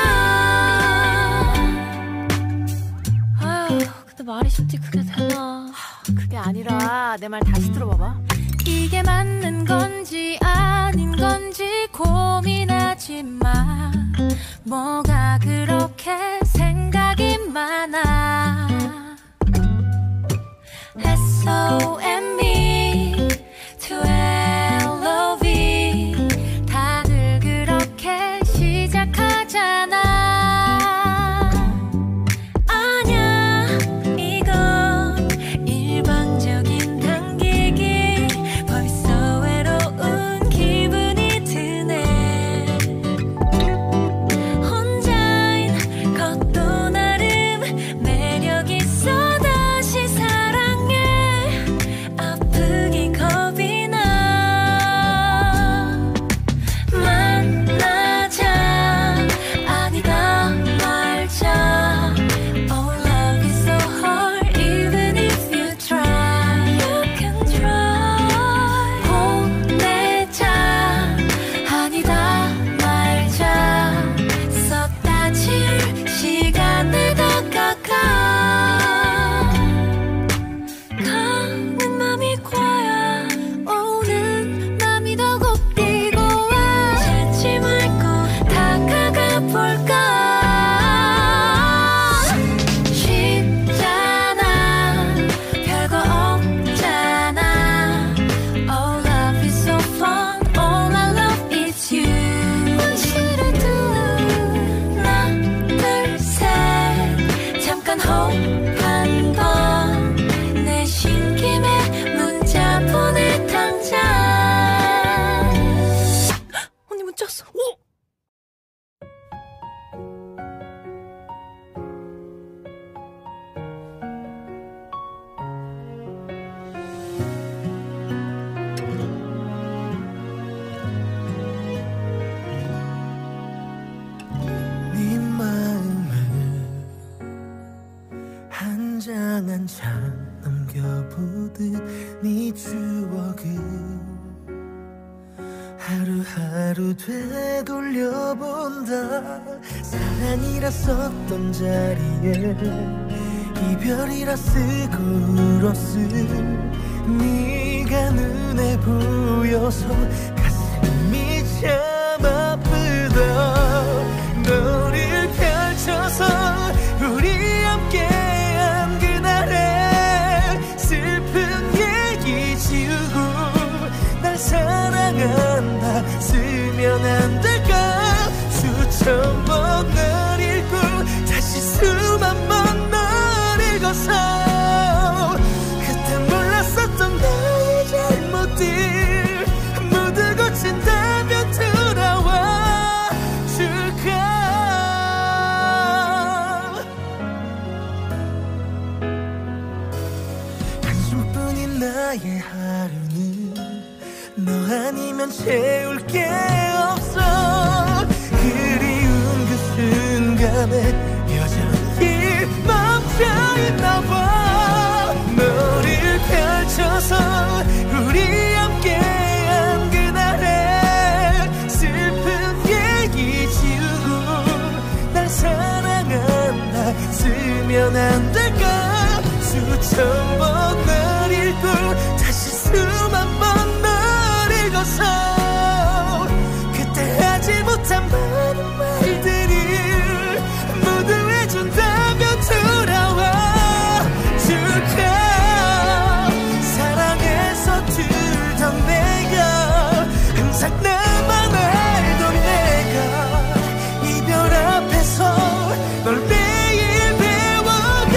아휴 근데 말이 쉽지 그게 되나. 그게 아니라 내 말 다시 들어봐봐. 이게 맞는 건지 아닌 건지 고민하지 마. 뭐가 그렇게 생각이 많아. 에스 오 엠 이 to 엘 오 브이 다들 그렇게 시작하잖아. 아냐 이건 일방적인 당기기. 벌써 외로운 기분이 드네. 혼자인 것도 나름 매력 있어. 다시 사랑해 아프기 겁이 나. 만나자 아니다 말자. Oh love is so hard even if you try. You can try. 보내자 아니다 말자. 썼다 지울 시간을 더 깎아. 가는 맘이 고야 오는 맘이 더 곱디고 와. 찾지 말고 다가가 볼까. 쉽잖아 별거 없잖아. Oh love is so fun. All I love is you. 무엇이를 do 하나 둘 셋 잠깐 호흡 한번. 내쉰 김에 문자 보내 당장. 언니 문자 왔어. 오! 네 마음을 한 장 한 장 넘겨보듯 네 추억을 하루하루 되돌려본다. 사랑이라 썼던 자리에 이별이라 쓰고 울었음. 네가 눈에 보여서 가슴이 참 아프다. 너를 펼쳐서 우리 함께한 그날의 슬픈 얘기 지우고 날 사랑한다 쓰면 안 될까. 수천 번 널 읽고 다시 수만 번 널 읽어서 나의 하루는 너 아니면 채울 게 없어. 그리운 그 순간에 여전히 멈춰있나봐. 너를 펼쳐서 우리 함께한 그날의 슬픈 얘기 지우고 날 사랑한다 쓰면 안 될까. 수천 번 널 읽고 다시 수만 번 널 읽어서 그때 하지 못한 많은 말들을 모두 해준다면 돌아와 줄까. 사랑해서 들던 내가 항상 나만 알던 내가 이별 앞에서 널 매일 배워가.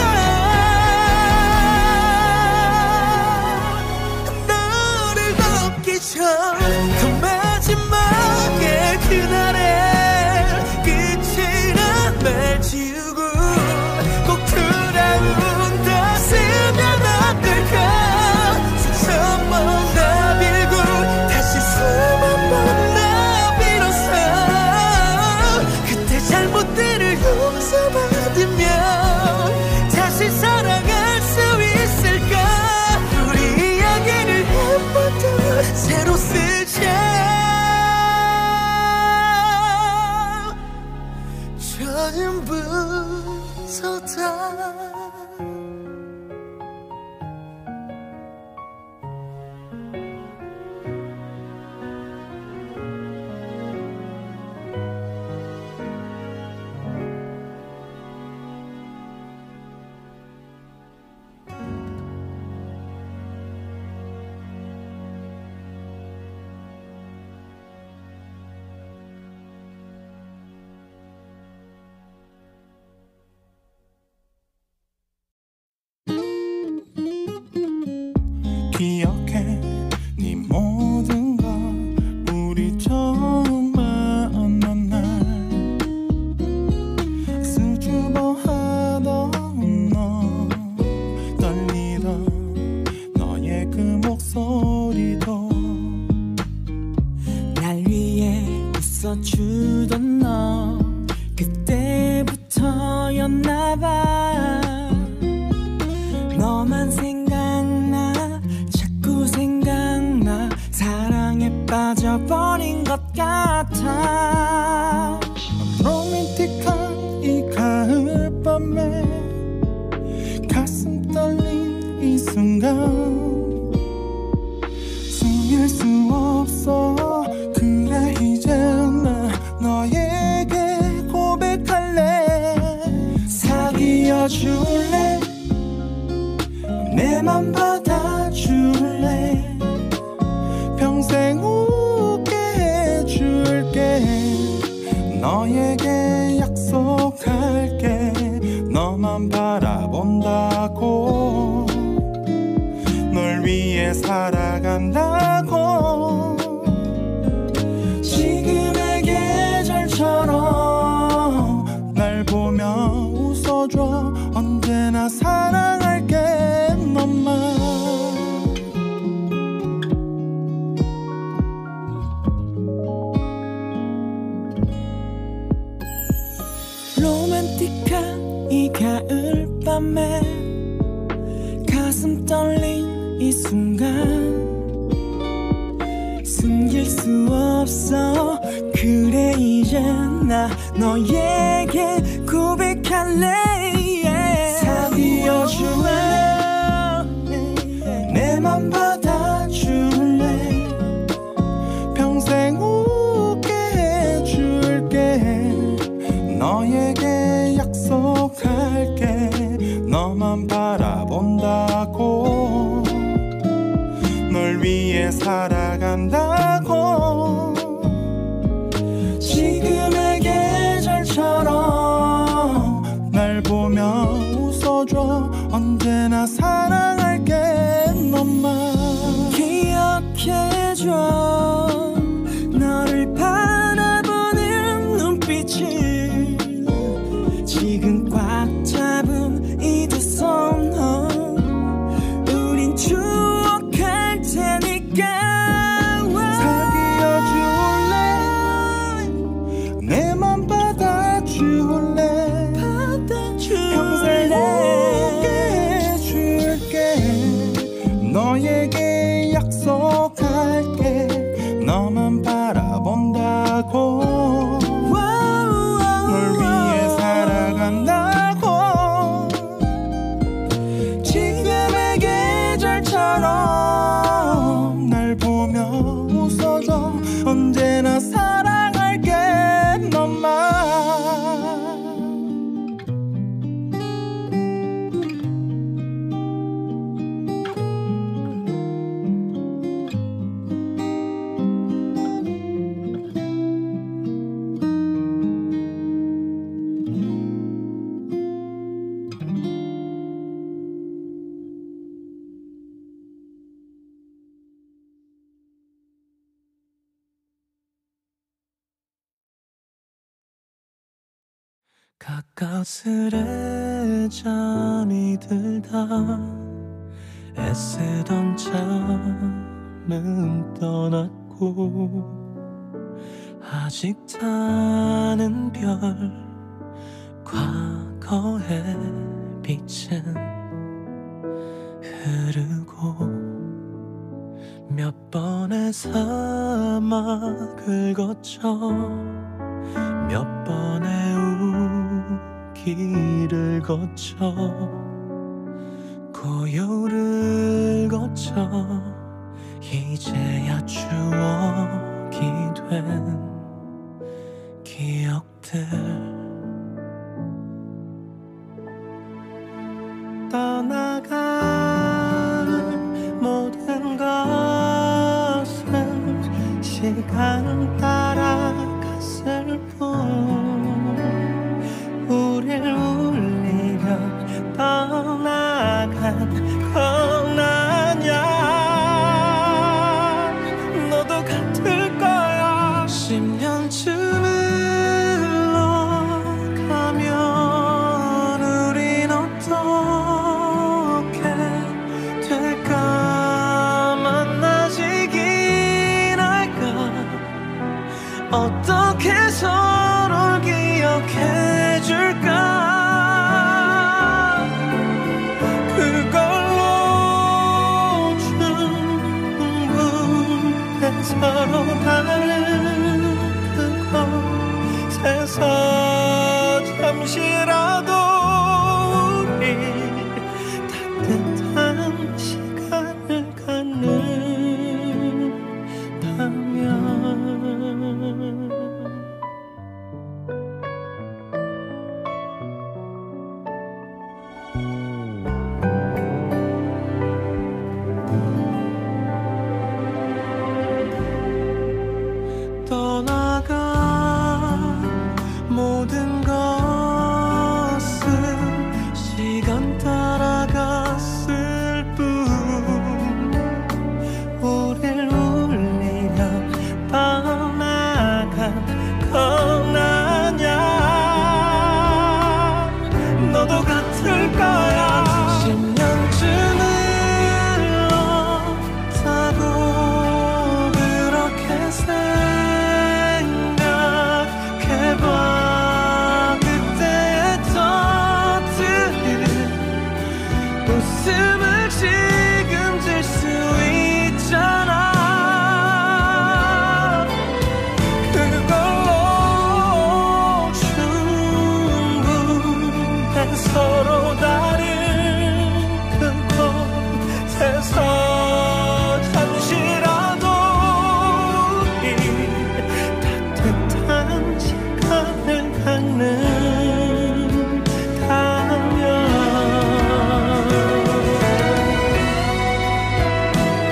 너를 덮기 전 그 마지막에 그날의 끝이란 말 지우고 꼭 돌아온다 쓰면 안 될까. 수천 번 나 빌고 다시 수만 번 나 빌어서 그때 잘못들을 용서받으면 다시 사랑할 수 있을까. 우리 이야기를 한 번 더 새로 쓰자. 처음부터 다 기억해 네 모든 걸 우리 처음 만난 날 수줍어하던 너 떨리던 너의 그 목소리도 날 위해 웃어주던 너 그때부터였나봐. 너만 생각나 자꾸 생각나 사랑에 빠져버린 것 같아. 로맨틱한 이 가을밤에 가슴 떨린 이 순간 숨길 수 없어. 그래 이제 나 너에게 고백할래. 사귀어줄래. 내 맘 받아줄래. 평생 웃게 해줄게. 너에게 약속할게. 너만 바라본다고 널 위해 살아간다고. 지금의 계절처럼 날 보며 웃어줘. 언제나 사랑할게 너만. 로맨틱한 이 가을밤에 가슴 떨린 이 순간 숨길 수 없어. 그래 이제 나 너에게 고백할래. 사귀어줄래. 내 맘 받아줄래. 평생 웃게 해줄게. 너에게 약속할게. 너만 바라본다고 널 위해 살아간다고. 지금의 계절처럼 날 보며 웃어줘. 언제나 사랑할게 너만. 기억해줘. 너를 바라보는 눈빛을 지금 꽉 잡은 이 두 손. 우린 추억할 가까스레 잠이 들다 애쓰던 잠은 떠났고 아직 타는 별 과거의 빛은 흐르고 몇 번의 사막을 거쳐 몇 번의 우기를 거쳐 고요를 거쳐 이제야 추억이 된 기억들 떠나간 모든 것은 시간 따라갔을 뿐 우릴 울리려 떠나간 건 아냐 너도 같을 거야 십 년쯤 흘러가면 우린 어떻게 될까 만나지긴 할까 어떻게 서로를 기억해 줄까 그걸로 충분해 서로 다른 그곳에서 잠시라도 우리 따뜻한 시간을 갖는다면 떠나가 모든 것은 시간 따라갔을 뿐 우릴 울리려 떠나간 건 아냐 너도 같을 거야 십 년쯤 흘렀다고 그렇게 생각해봐 그때의 터들은 웃음을 지금 질 수 있잖아 그걸로 충분해 서로 다른 그곳에서 잠시라도 우리 따뜻한 시간을 갖는다면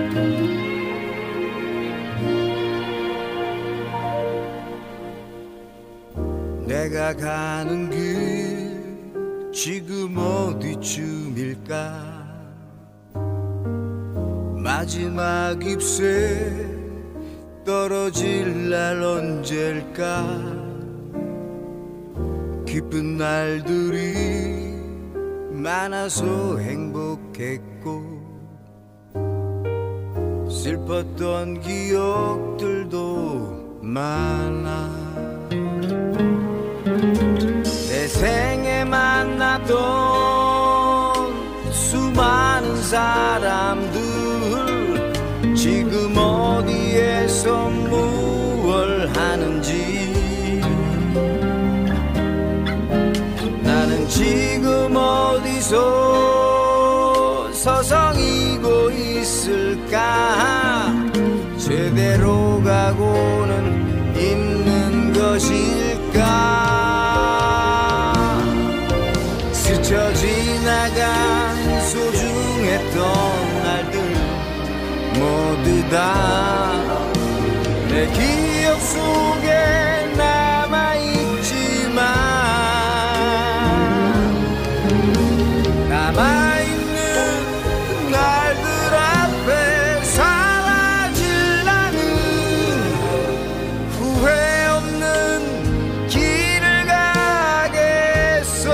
내가 가는 길 지금 어디쯤일까 마지막 잎새 떨어질 날 언제일까 기쁜 날들이 많아서 행복했고 슬펐던 기억들도 많아 내 생에 만났던 수많은 사람들 지금 어디에서 무얼 하는지 나는 지금 어디서 서성이고 있을까 제대로 가고는 있는 것일까 스쳐 지나간 소중했던 날들 모두 다 내 기억 속에 남아있지만 남아있는 날들 앞에 사라질 나는 후회 없는 길을 가겠어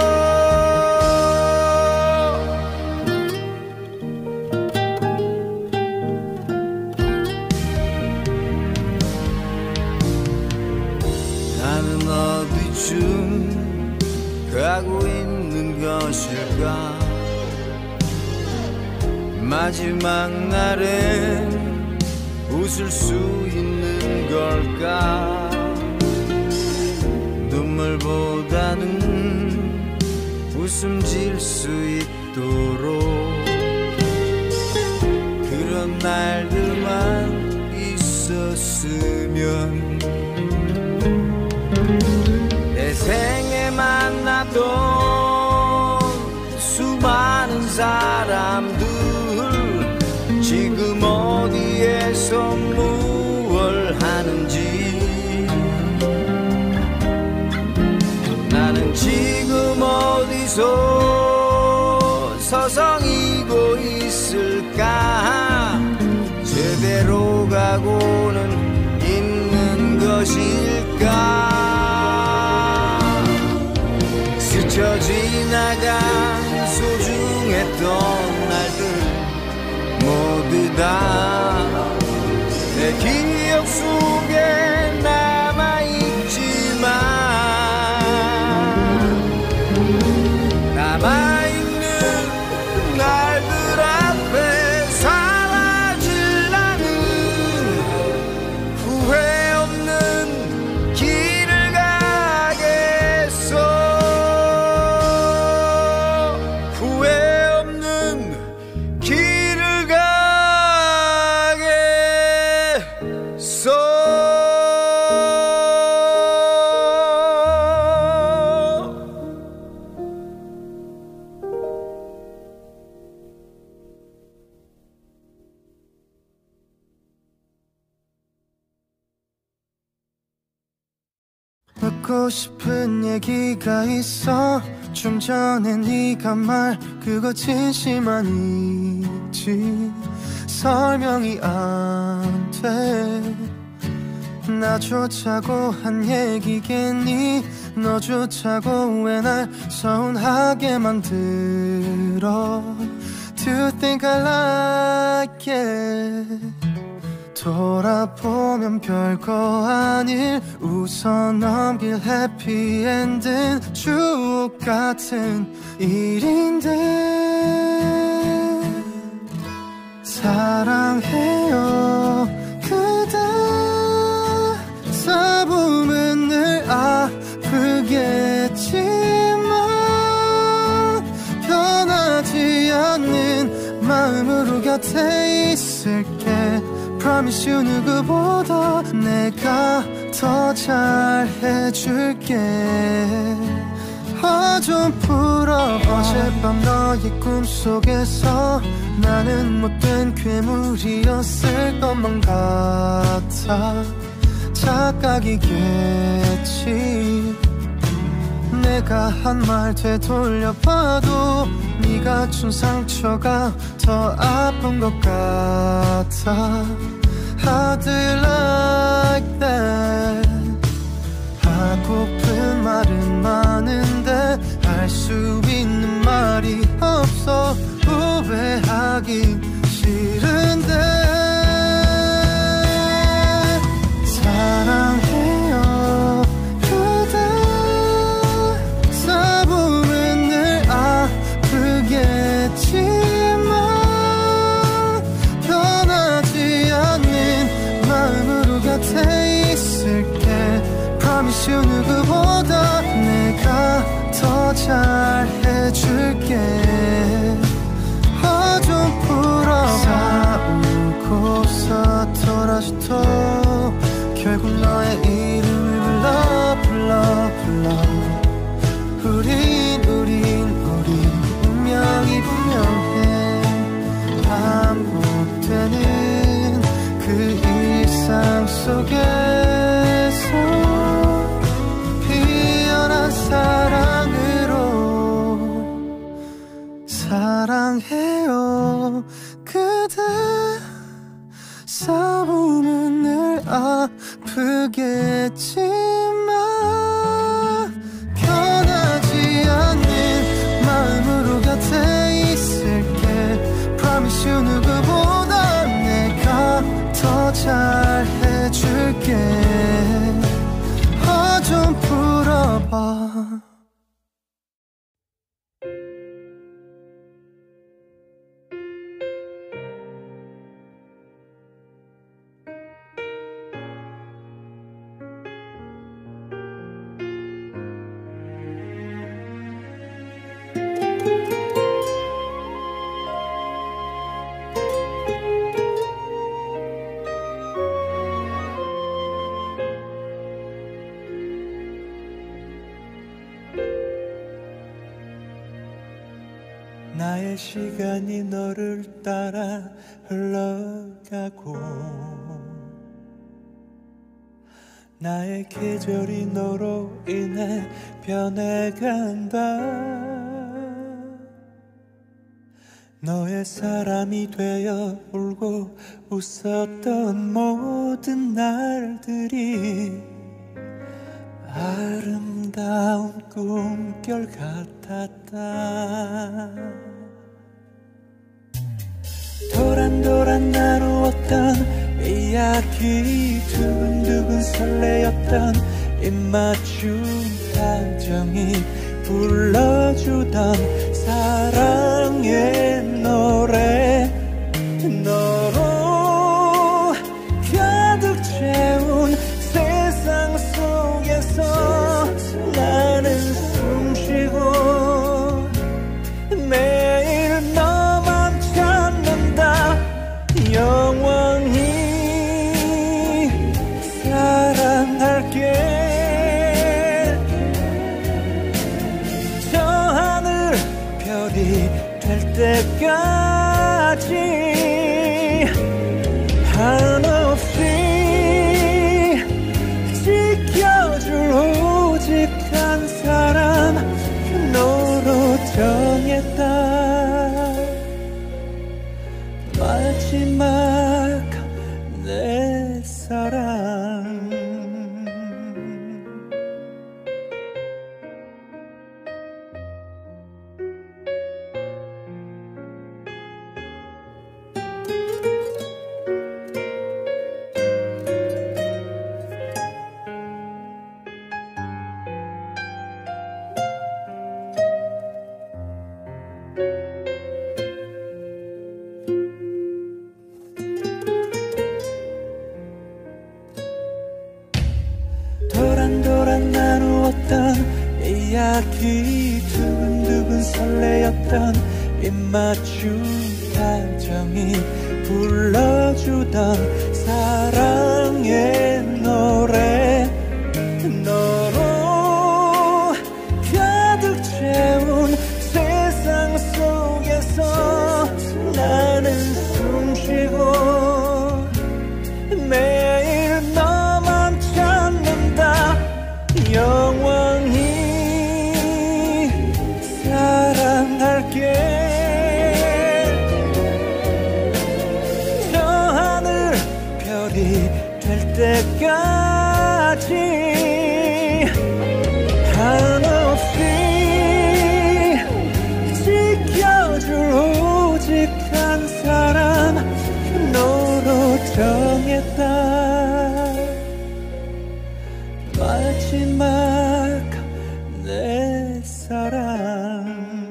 나는 어디쯤 가고 있는 것일까 마지막 날엔 웃을 수 있는 걸까 눈물보다는 웃음 질 수 있도록 그런 날들만 있었으면 내 생에 만났던 수많은 사람들 지금 어디에서 무얼 하는지 나는 지금 어디서 서성이고 있을까 제대로 가고는 있는 것일까 스쳐 지나간 소중했던 날들 모두 다 내 기억 속에 남아있지만 남아있는 날들 앞에 사라질 나는 후회 없는 길을 가겠어 후회 없는 길을 가겠어 묻고 싶은 얘기가 있어 좀 전에 네가 말 그거 진심 아니지 설명이 안 돼 나조차고 한 얘기겠니 너조차고 왜 날 서운하게 만들어 To think I like it 돌아보면 별거 아닐 웃어 넘길 해피엔딩 추억 같은 일인데 사랑해요 그대 사보면 늘 아프겠지만 변하지 않는 마음으로 곁에 있을게 Promise you 누구보다 내가 더 잘해줄게 화 좀 풀어봐. 어젯밤 너의 꿈속에서 나는 못된 괴물이었을 것만 같아. 착각이겠지. 내가 한 말 되돌려봐도 네가 준 상처가 더 아픈 것 같아. How do you like that? 하고픈 말은 많은데 할 수 있는 말이 없어. 후회하기 싫은데. 사랑해요 그대. 싸움은 늘 아프겠지만 변하지 않는 마음으로 곁에 있을게. Promise you 누구보다 내가 더 잘해줄게. 화 좀 풀어봐. 싸우고서 돌아서도 결국 너의 이름을 불러 불러 불러. 우린 우린 우린 운명이 분명해. 반복되는 그 일상 속에서 피어난 사랑으로. 사랑해요 그대. 싸움은 늘 아프겠지만 변하지 않는 마음으로 곁에 있을게. Promise you 누구보다 내가 더 잘해줄게. 화 좀 풀어봐. 나의 시간이 너를 따라 흘러가고 나의 계절이 너로 인해 변해간다. 너의 사람이 되어 울고 웃었던 모든 날들이 아름다운 꿈결 같았다. 도란도란 나누었던 이야기, 두근두근 설레었던 입맞춤 감정이 불러주던 사랑의 노래. 너로 가득 채운 세상 속에서 나는 숨쉬고 매일 너만 찾는다. 영원히 사랑할게. 저 하늘 별이 될 때까지 한없이 지켜줄 오직 한 사람, 너로 정했다. 마지막 내 사랑. 도란도란 나누었던 이야기, 두근두근 설레었던 입맞춤 감정이 불러주던 사랑의 노래. 너로 가득 될 때까지 한없이 지켜줄 오직 한 사람 너로 정했다. 마지막 내 사랑.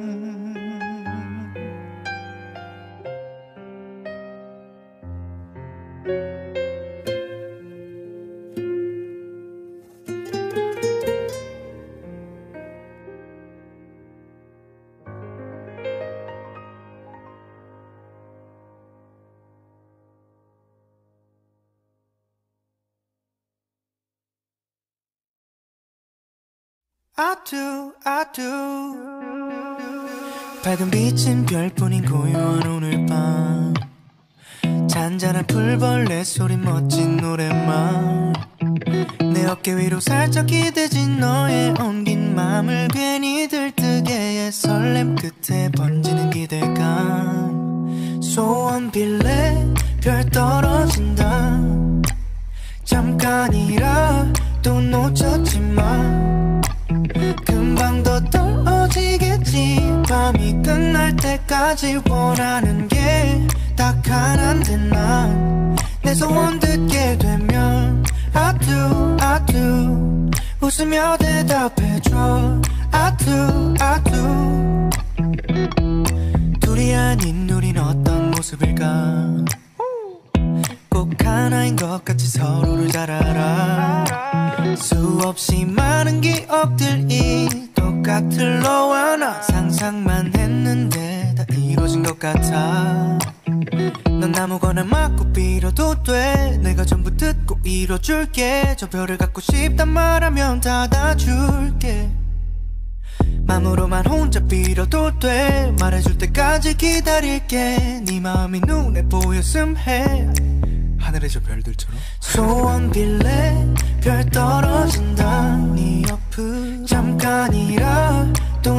I do, I do. 밝은 빛은 별뿐인 고요한 오늘 밤. 잔잔한 풀벌레 소리 멋진 노랫말. 내 어깨 위로 살짝 기대진 너의 엉긴 맘을 괜히 들뜨게 해. 설렘 끝에 번지는 기대감. 소원 빌래 별 떨어진다. 잠깐이라 또 놓쳤지만 금방 더 떨어지겠지. 밤이 끝날 때까지 원하는 게 딱 하나인데 난 내 소원 듣게 되면 I do, I do 웃으며 대답해줘 I do, I do. 둘이 아닌 우린 어떤 모습일까. 꼭 하나인 것 같이 서로를 잘 알아. 수없이 많은 기억들이 똑같을 너와 나. 상상만 했는데 다 이루어진 것 같아. 넌 아무거나 맞고 빌어도 돼. 내가 전부 듣고 이뤄줄게. 저 별을 갖고 싶단 말하면 닫아줄게. 맘으로만 혼자 빌어도 돼. 말해줄 때까지 기다릴게. 네 마음이 눈에 보였음 해. 하늘의 저 별들처럼. 소원 빌래 별 떨어진다. 네 옆을 잠깐이라 또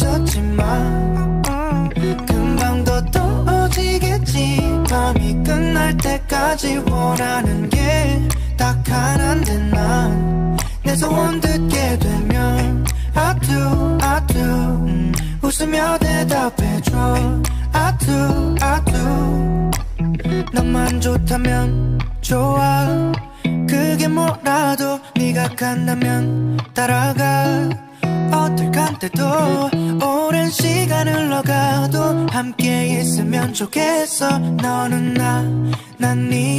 놓쳤지만 금방 더 떨어지겠지. 밤이 끝날 때까지 원하는 게 딱 하나인데 난 내 소원 듣게 되면 I do, I do 음, 웃으며 대답해줘 I do, I do. 너만 좋다면 좋아. 그게 뭐라도 네가 간다면 따라가. 어떨 간때도 오랜 시간 흘러가도 함께 있으면 좋겠어. 너는 나, 난 네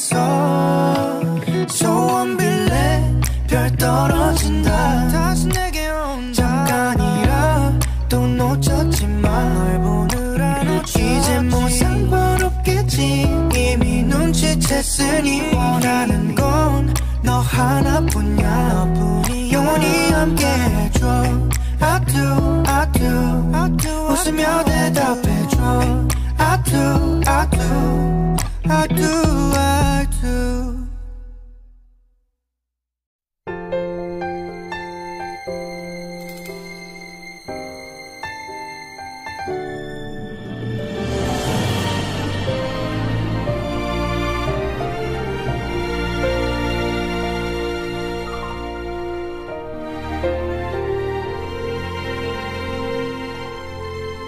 옆에서. 소원 빌래 별 떨어진다. 다시 내게 온다. 잠깐이라 또 놓쳤지만 널 보느라 놓쳤지. 이제 뭐 상관없겠지. 이미 눈치챘으니 원하는 건 너 하나뿐이야. 영원히 함께 해줘 I do, I do, I do 웃으며 대답해줘 I do, I do, I do, I do.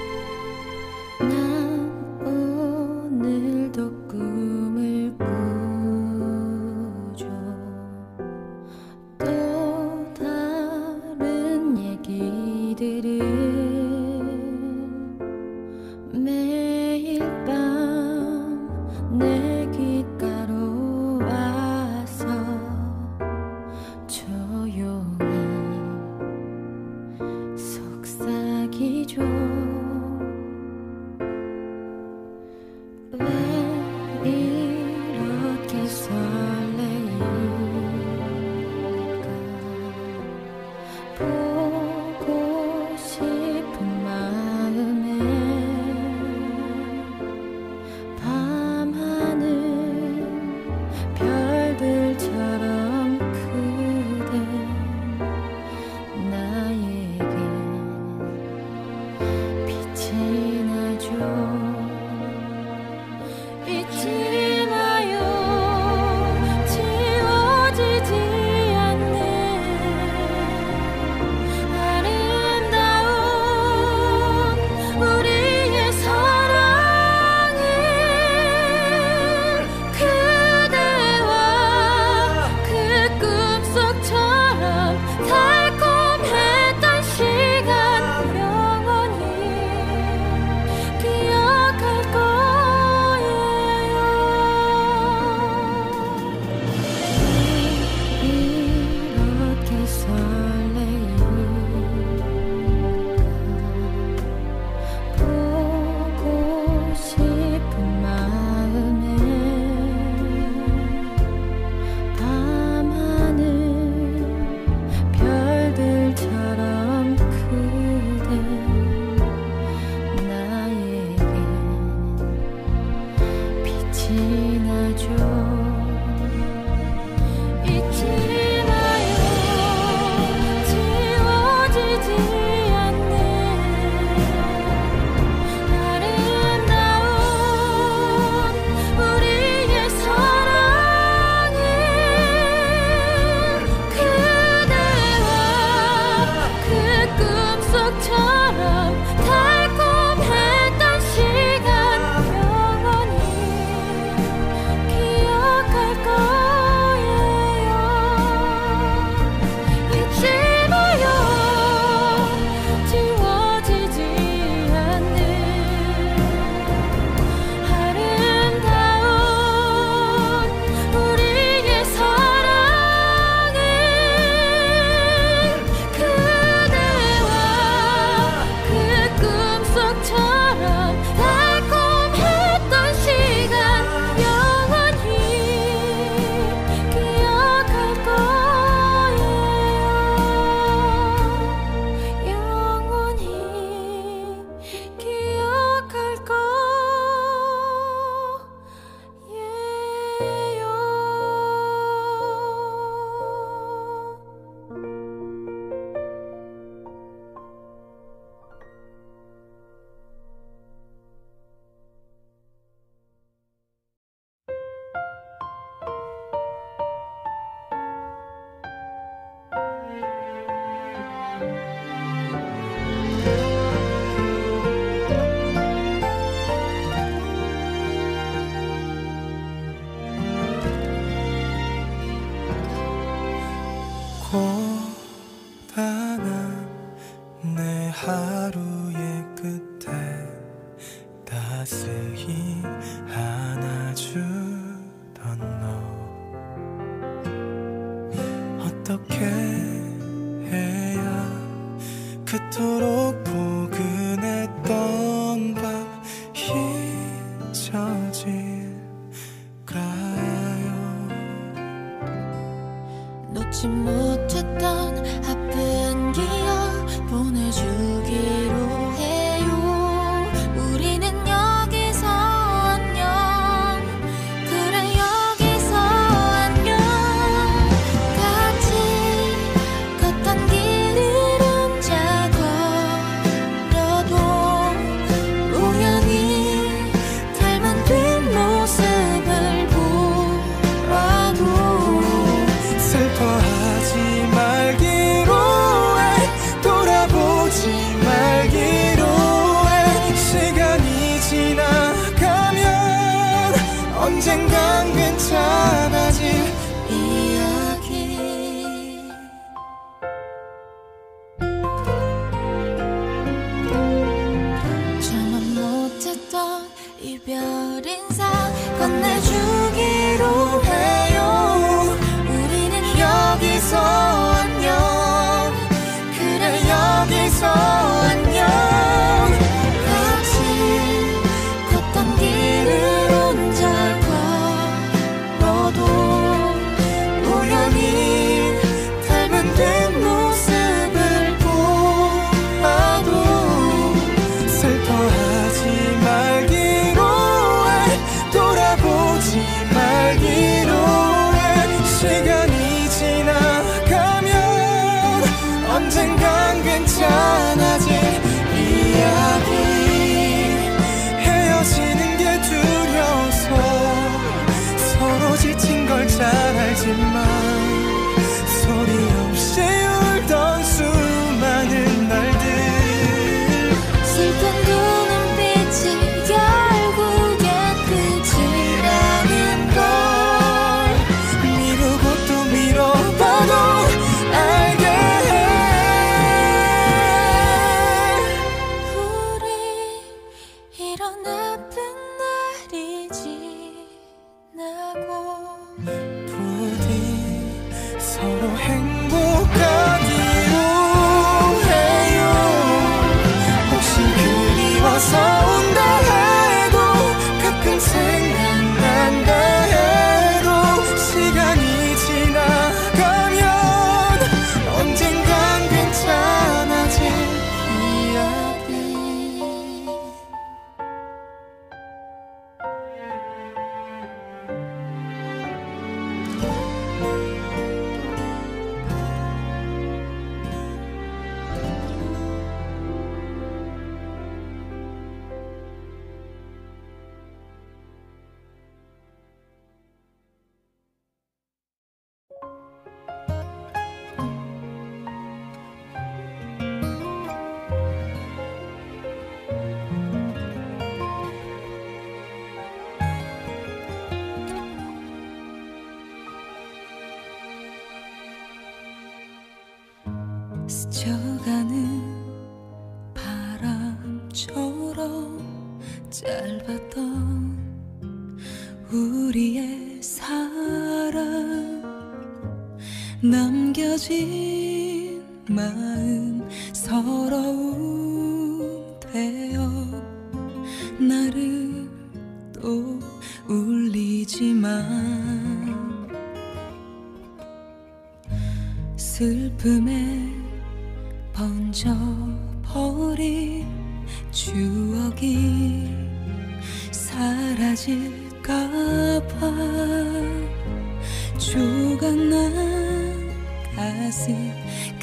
난 오늘도 꿈을 꾸 어떻게 해야 그토록 포근했던 밤 잊혀질까요? 놓지 못했던 아픈 기억 보내주기로 해요. 우리는 여기서 안녕. 그래 여기서 안녕. 같이 걷던 길을 혼자 걸어도 우연히 닮은 뒷모습을 보아도 슬퍼하지 말기로 해 돌아보지 말기로 해 시간이 지나가면 언젠간 괜찮아질 이야기. 저만 못했던 이별 인사 건네주기로 해요. 우리는 여기서 안녕. 그래 여기서 안녕. 같이 걷던 길을 혼자 걸어도 우연히 닮은 뒷모습을 보아도 슬퍼하지 말기로 해 돌아보지 말기로 해 시간이 지나가면 언젠간 괜찮아질 이야기. 헤어지는 게 두려워서 서로 지친 걸 잘 알지만 소리 없이 울던 수많은 날들 슬픈 두 눈빛이 결국엔 끝이라는 걸 미루고 또 미뤄봐도 알게 해. 우리 이런 아픈 날이 지나고 부디 서로 행복하기로 해요. 혹시 그리워서 온다 해도 가끔 생각난다 해도 시간이 지나가면 언젠간 괜찮아질 이야기. 스쳐가는 바람처럼 짧았던 우리의 사랑 남겨진 마음 서러움 되어 나를 또 울리지만 슬픔에 번져버린 추억이 사라질까봐 조각난 가슴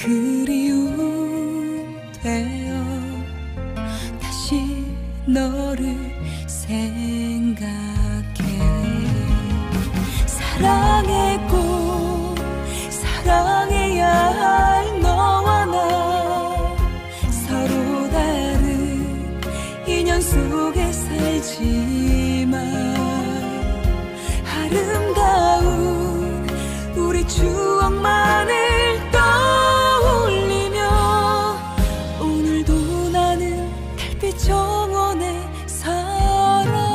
그리움 되어 다시 너를 생각해. 사랑했고 사랑해야 할 너와 나 서로 다른 인연 속에 살지만 아름다운 우리 추억만을 떠올리며 오늘도 나는 달빛 정원에 살아.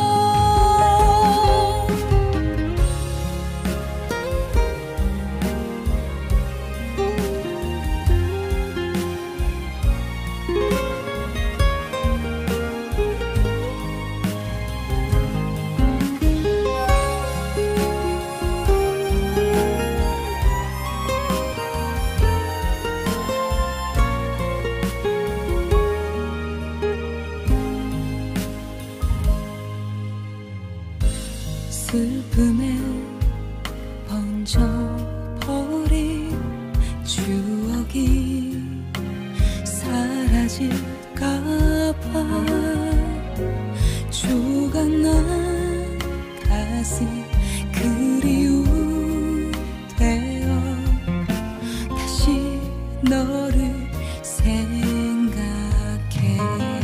잊어버린 추억이 사라질까봐 조각난 가슴 그리움되어 다시 너를 생각해.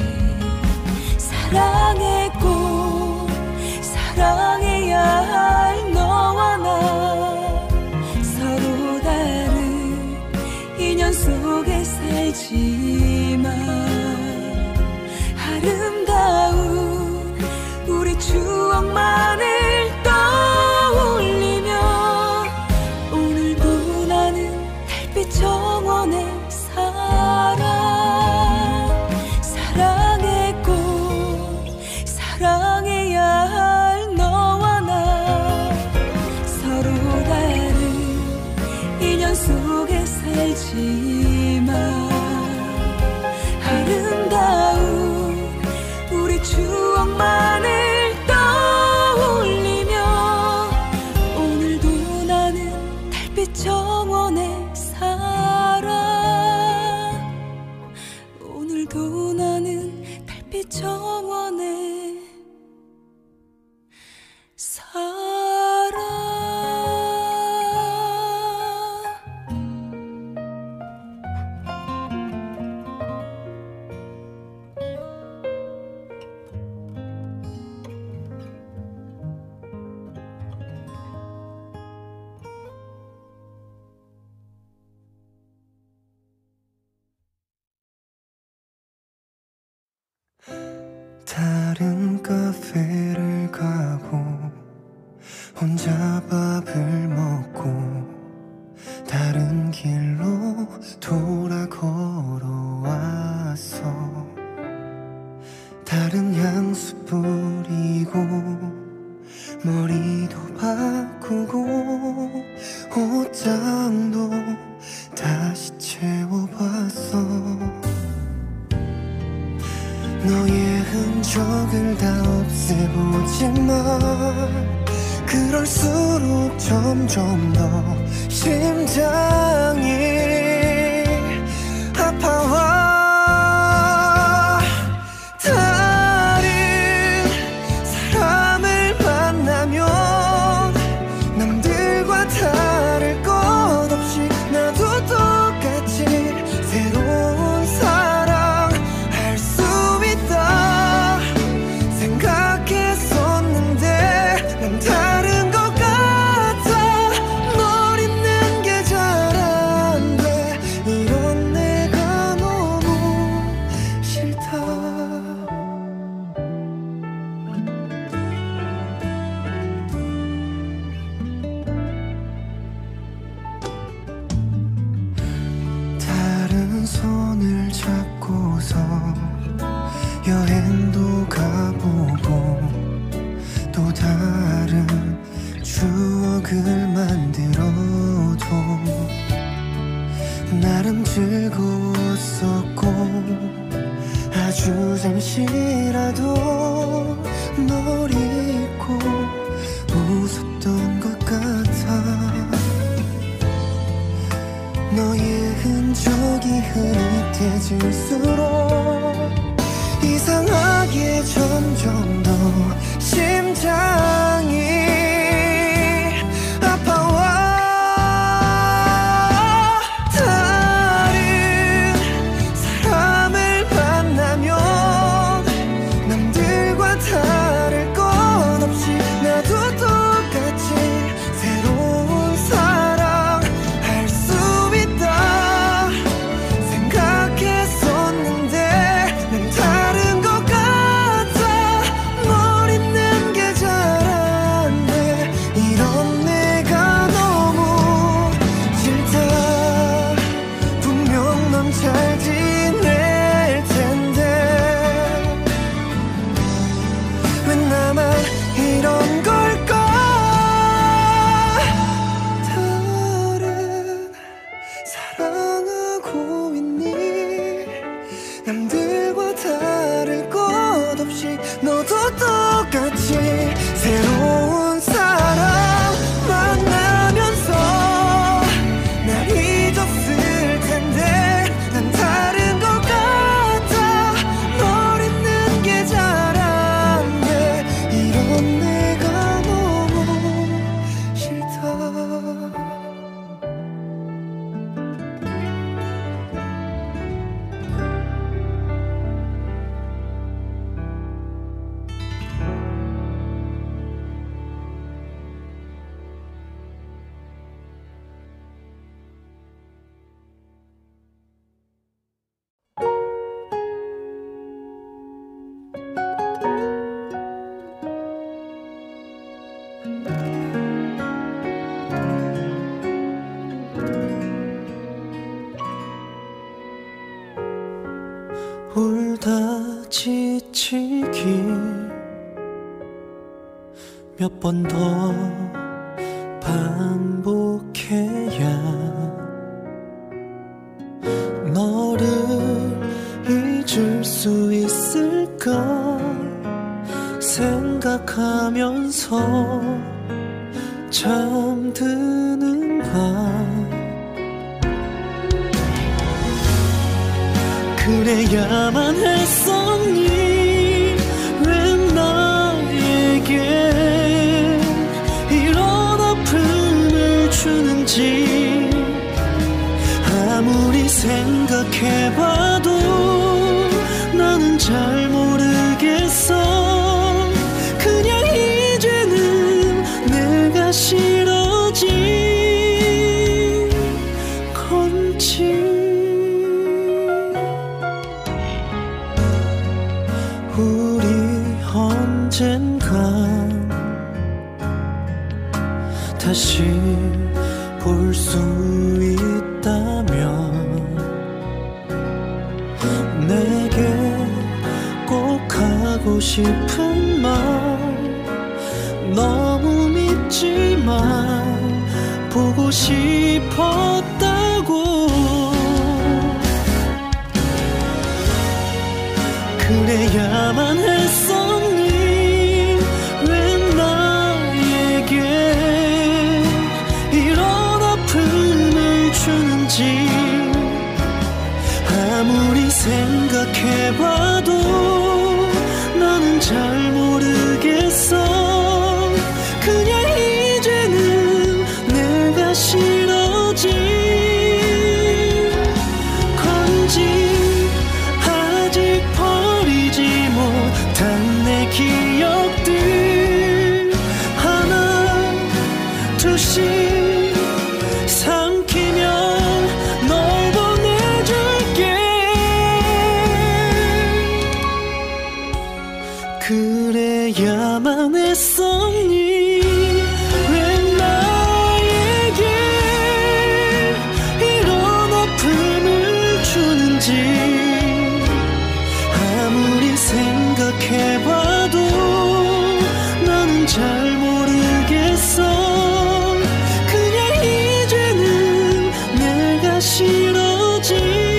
사랑했고 사랑해야 할 너와 나 서로 다른 인연 속에 살지만 아름다운 우리 추억만을 떠올리며 오늘도 나는 달빛 정원에 살아. 사랑했고 사랑해야 할 너와 나 서로 다른 인연 속에 살지만 아름다운 우리 추억만을 떠올리며 오늘도 나는 달빛 정원에 살아. 오늘도 나는 달빛 정원에 살아. 다른 카페를 가고 혼자 밥을 먹고 다른 길로 돌아 걸어왔어. 다른 향수 뿌리고 머리도 바꾸고 옷장도 다시 채워봤어. 너의 흔적을 다 없애보지만 그럴수록 점점 더 심장이 아파와. 다른 사람을 만나면 남들과 다를 것 없이 나도 똑같이 새로운 사랑 할 수 있다 생각했었는데 난 다른 것 같아. 널 잊는 게 잘 안 돼. 이런 내가 너무 싫다. 다른 손을 잡고서 여행도 가보고 또 다른 추억을 만들어도 나름 즐거웠었고 아주 잠시라도 널 잊고 웃었던 것 같아. 너의 흔적이 흐릿해질수록 이상하게 점점 더 심장이 아파와. 다른 사람을 만나면 남들과 다를 것 없이 나도 똑같이 새로운 사랑 할 수 있다 생각했었는데 난 다른 것 같아. 널 잊는 게 잘 안 돼. 지치길 몇 번 더 반복해야 너를 잊을 수 있을까 생각하면서 잠드는 밤 그래야만 했었니 왜 나에게 이런 아픔을 주는지 아무리 생각해봐도 나는 잘 모르겠어 그냥 이제는 내가 싫어진 건지 우리 언젠간 다시 볼 수 있다면 내게 꼭 하고 싶은 말 너무 믿지만 보고 싶었다고 그래야만 했었니 왜 나에게 이런 아픔을 주는지 아무리 생각해봐도 나는 잘 모르겠어 그냥 이제는 내가 싫어진 건지 아직 버리지 못한 내 기억들 하나 둘씩 삼키면 널 보내줄게 그래야만 했었니 왜 나에게 이런 아픔을 주는지 아무리 생각해봐도 나는 잘 모르겠어 그냥 이제는 내가 싫어진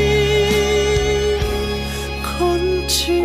건지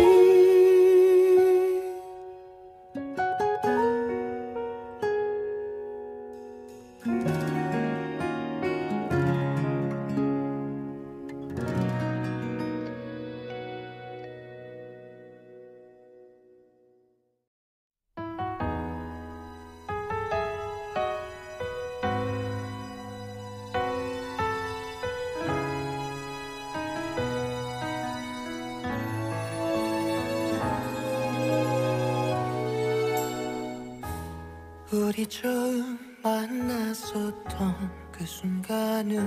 우리 처음 만났었던 그 순간을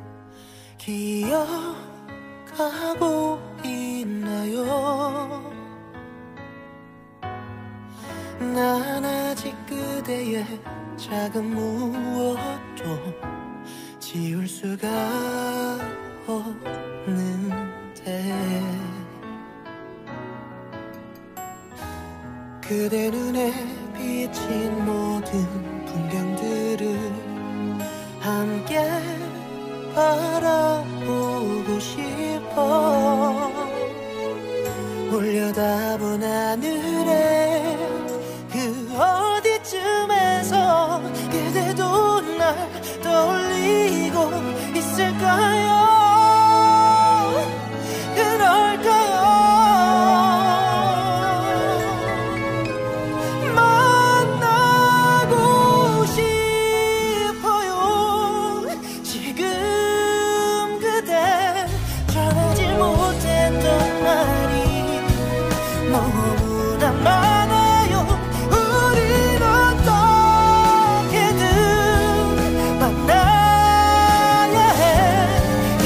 기억하고 있나요? 난 아직 그대의 작은 무엇도 지울 수가 없는데 그대 눈에 비친 모든 풍경들을 함께 바라보고 싶어 올려다본 하늘에 그 어디쯤에서 그대도 날 떠올리고 있을까요 그럴까요 너무나 많아요 우린 어떻게든 만나야 해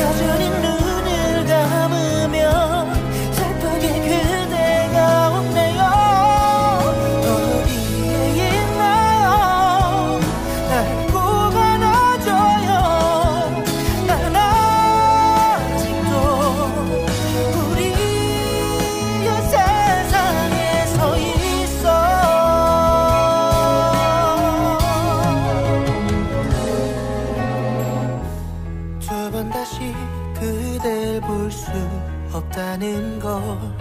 없다는 걸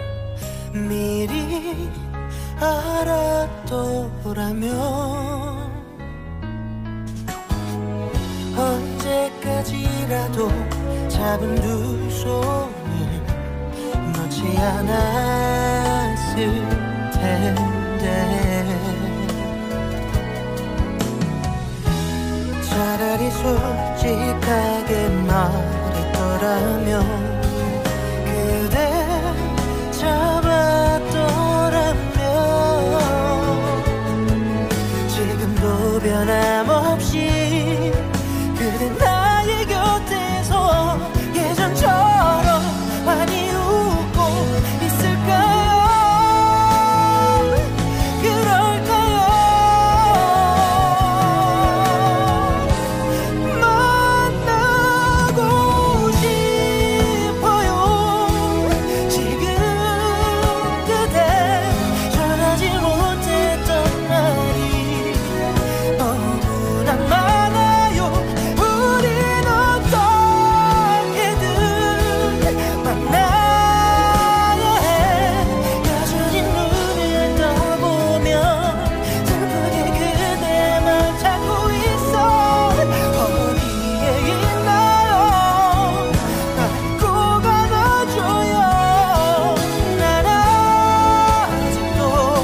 미리 알았더라면 언제까지라도 잡은 두 손을 놓지 않았을 텐데 차라리 솔직하게 말했더라면 그대 잡았더라면 지금도 변함없이 그대 나의 곁에서 예전처럼 많이 웃고 있을까요? 그럴까요? 만나고 싶어요. 지금 그대 전하지 못했던 말이 너무나 많아요. 우린 어떻게든 만나야 해. 여전히 눈을 떠보면 슬프게 그대만 찾고 있어. 어디에 있나요? 날 꼭 안아줘요. 난 아직도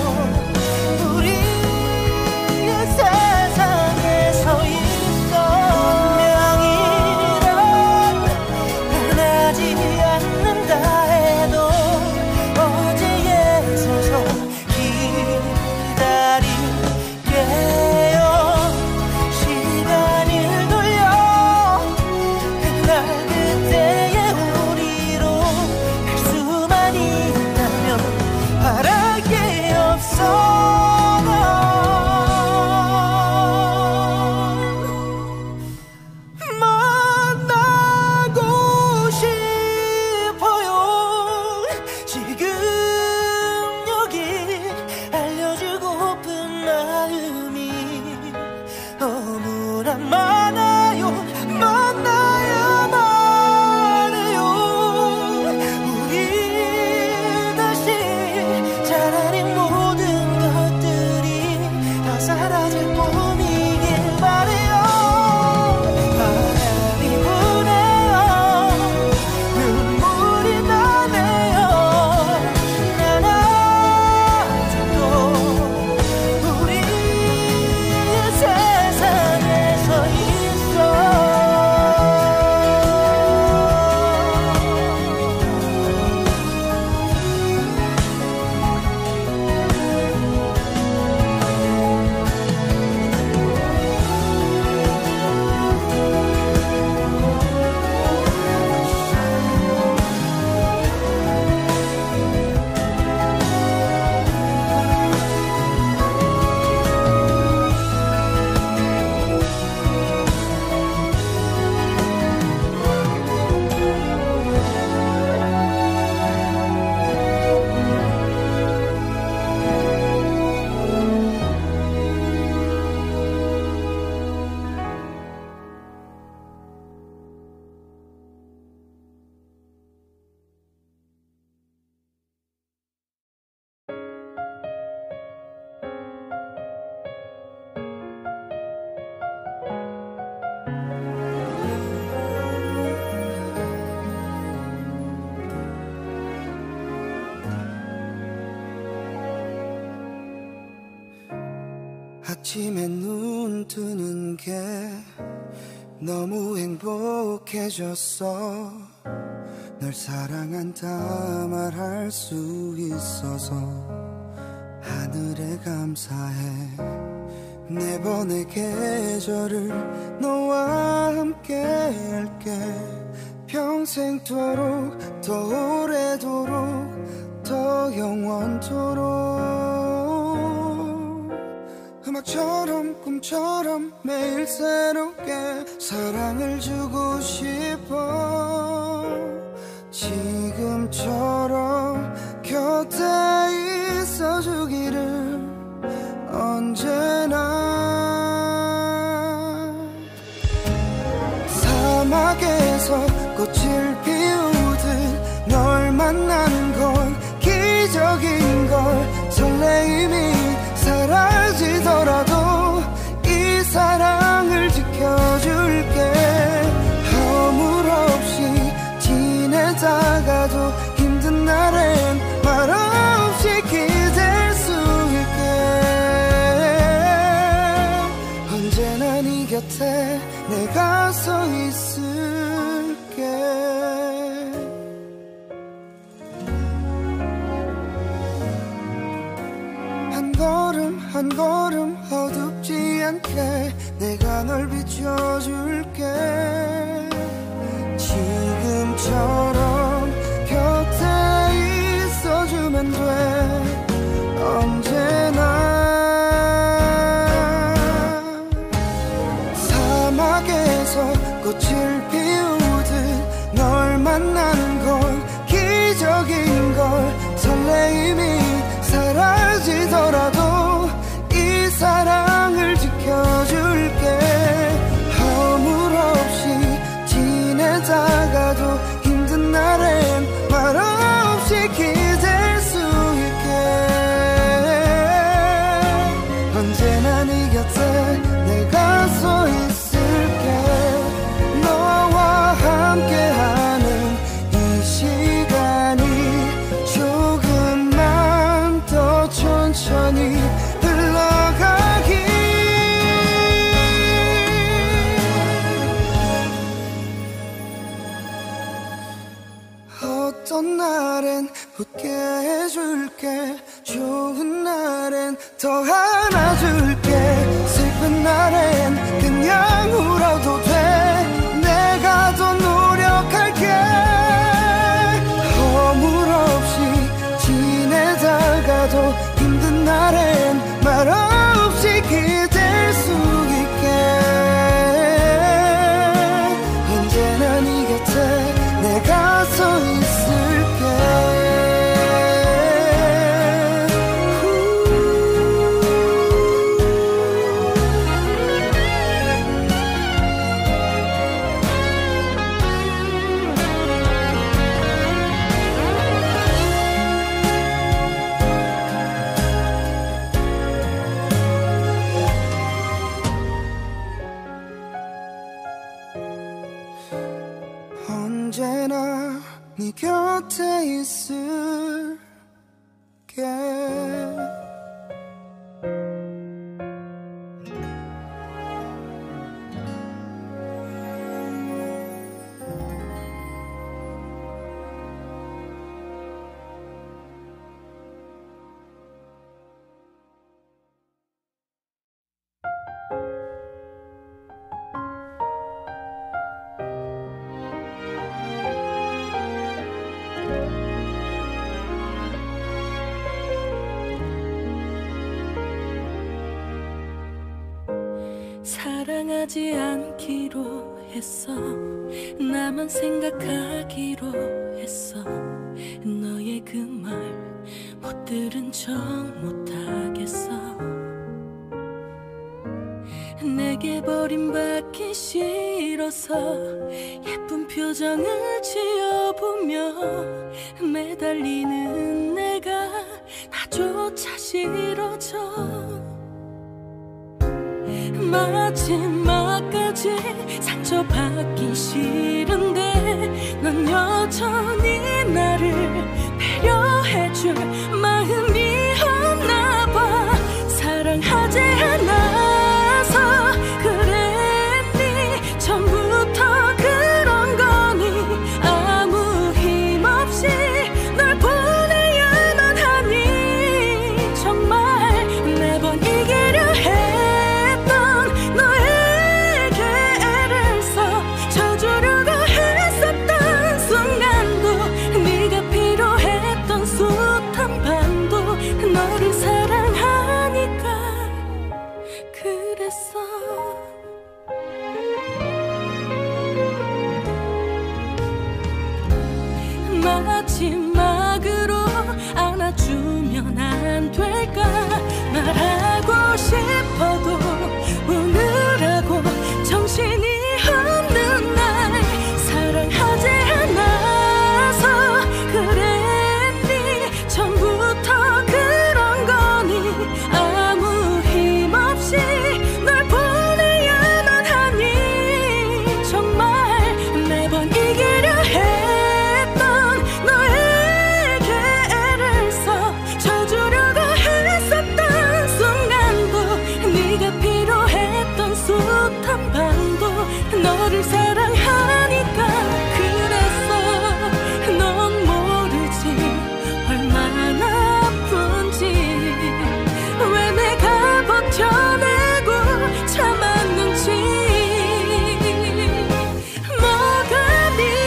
우리의 세상에 서 있어. 운명이란 변하지 않는다 해도 어제에 서서 기다릴게요. 시간을 돌려 그날 그때의 우리로 갈 수만 있다면 바랄 게 없어. 만나고 싶어요. 지금 여기 알려주고픈 마음이 너무나 많아요. 만나야만 해요. 우리 다시 차라리 모든 것들이 다 사라질 뿐이길 바래요. 바람이 부네요. 눈물이 나네요. 난 아직도 우리의 세상에 서 있어. 아침에 눈 뜨는 게 너무 행복해졌어. 널 사랑한다 말할 수 있어서 하늘에 감사해. 네 번의 계절을 너와 함께 할게. 평생토록 더 오래도록 더 영원토록 음악처럼 꿈처럼 매일 새롭게 사랑을 주고 싶어. 지금처럼 곁에 있어주기를 언제나. 사막에서 꽃을 피우듯 널 만나 곁에 내가 서 있을게. 한 걸음 한 걸음 어둡지 않게 내가 널 비춰줄게. 지금처럼 곁에 있어주면 돼. 언제나 사막에서 꽃을 피우듯 널 만나는 건 기적인 걸. 설레임이 사라지더라도 이 사랑을 지켜줄게. 허물 없이 지내다가도 힘든 날엔 말 없이 기댈 수 있게. 언제나 네 곁에 내가 서 있을게. 너와 함께하는 이 시간이 조금만 더 천천히 흘러가길. 어떤 날엔 웃게 해줄게. 좋은 날엔 더 안아줄게. 슬픈 날엔 그냥 울어도 돼. 내가 더 노력할게. 허물 없이 지내다가도 힘든 날엔 말 없이 기댈 수 있게. 언제나 네 곁에 내가 서 있을게. 언제나 네 곁에 있을게. 사랑하지 않기로 했어. 나만 생각하기로 했어. 너의 그 말 못 들은 척 못하겠어. 내게 버림받기 싫어서 예쁜 표정을 지어보며 매달리는 내가 나조차 싫어져. 마지막까지 상처받기 싫은데 넌 여전히 나를 배려해줄 마음이 없나봐. 사랑하지 않아서 그랬니? 처음부터 그런 거니? 아무 힘없이 널 보내야만 하니? 정말 매번 이기려 해. 숱한 너를 사랑하니까 그랬어. 넌 모르지 얼마나 아픈지, 왜 내가 버텨내고 참았는지. 뭐가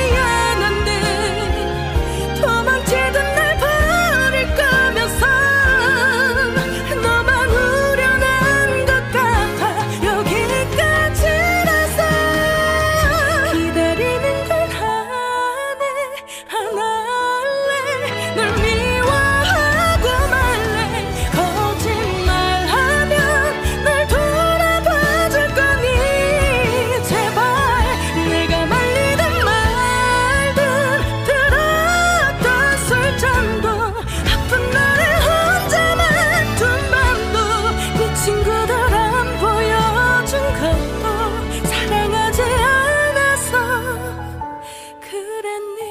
미안한데 도망치던 날 버릴 거면서 너만 우려난 것 같아. 여기까지라서 기다리는 걸 하네 안 할래. 널 미워하고 말래. 거짓말하면 날 돌아봐줄 거니. 제발 내가 말리든 말든 들었던 술잔도 아픈 날에 혼자만 둔 밤도 네 친구들 안 보여준 것도 사랑하지 않아서 그랬니.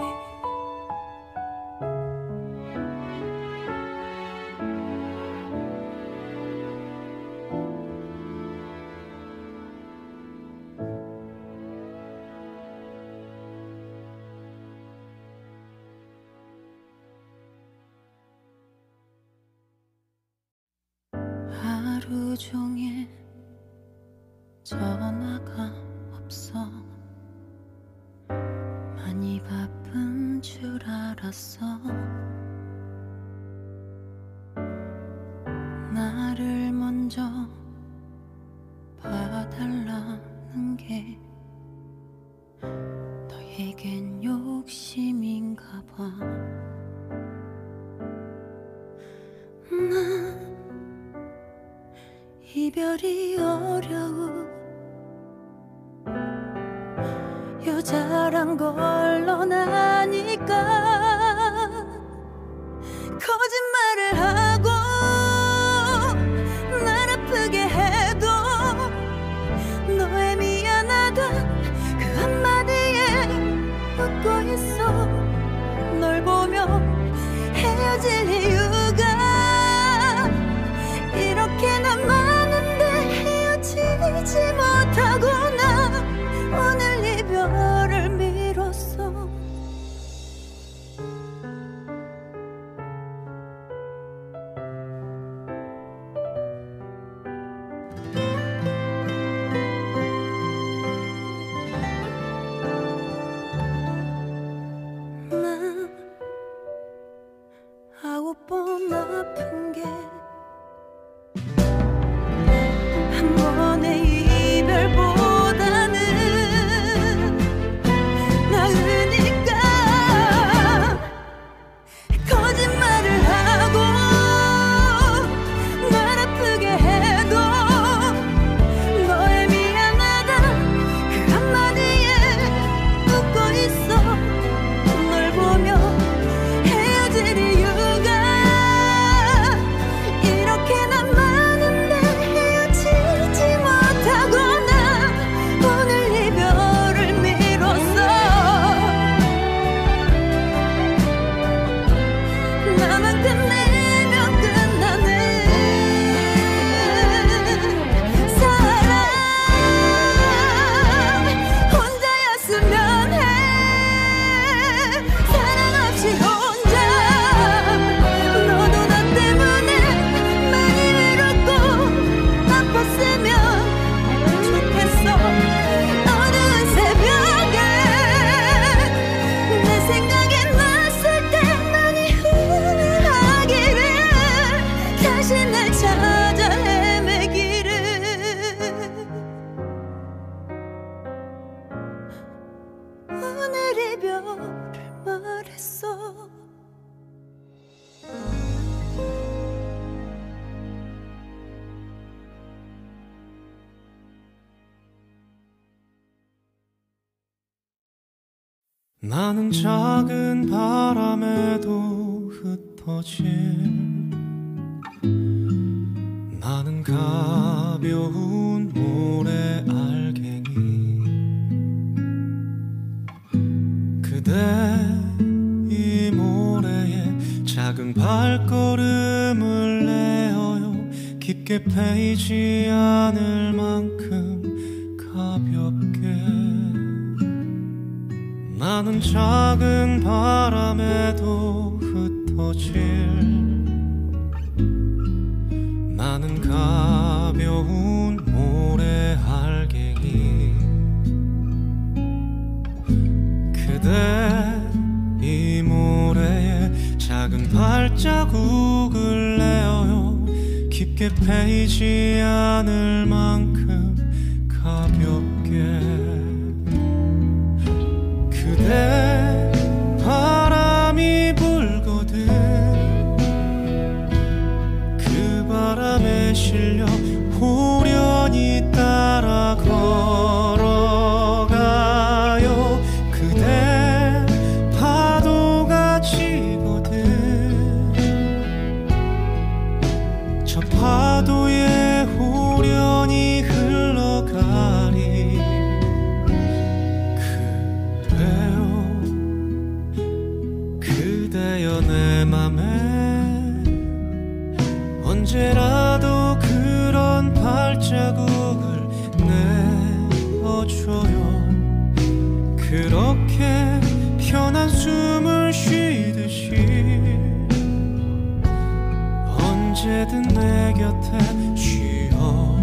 하루 종일 전화가 없어. 많이 바쁜 줄 알았어. 나를 먼저 봐달라는 게 너에겐 욕심인가 봐. 난 이별이 어려운 여자란 걸 넌 아니까. 거짓말을 하고 날 아프게 해도 너의 미안하다 그 한마디에 웃고 있어. 널 보며 헤어질 이유가 이렇게나 많은데 헤어지지 못하고 나 오늘 이별을 미뤘어. 난 아홉 번 아픈 게 한 번의 이별보다는 나으니까. 거짓말을 하고 날 아프게 해도 너의 미안하다 그 한마디에 웃고 있어. 널 보며 헤어질 이유가 이렇게나 많은데 헤어지지 못하고 나 오늘 이별을 미뤘어. 나만 끝내면 끝나는 사랑. 혼자였으면 해. 사랑 없이 혼자. 너도 나 때문에 많이 외롭고 아팠으면 좋겠어. 어두운 새벽에 내 생각이 났을 때 많이 후회하기를. 다시 날 찾아 헤매기를. 오늘 이별을 말했어. 나는 작은 바람에도 흩어질, 나는 가벼운 모래 알갱이. 그대 이 모래에 작은 발걸음을 내어요. 깊게 패이지 않을 만큼 가벼워. 나는 작은 바람에도 흩어질 나는 가벼운 모래알갱이 그대 이 모래에 작은 발자국을 내어요 깊게 패이지 않을 만큼 가볍게 그대 바람이 불거든 그 바람에 실려 호련히 따라 걸어가요 그대 파도가 치거든 저 파도에 호련히 흘러가리 그대여 내 맘에 언제라도 그런 발자국을 내어줘요 그렇게 편한 숨을 쉬듯이 언제든 내 곁에 쉬어가요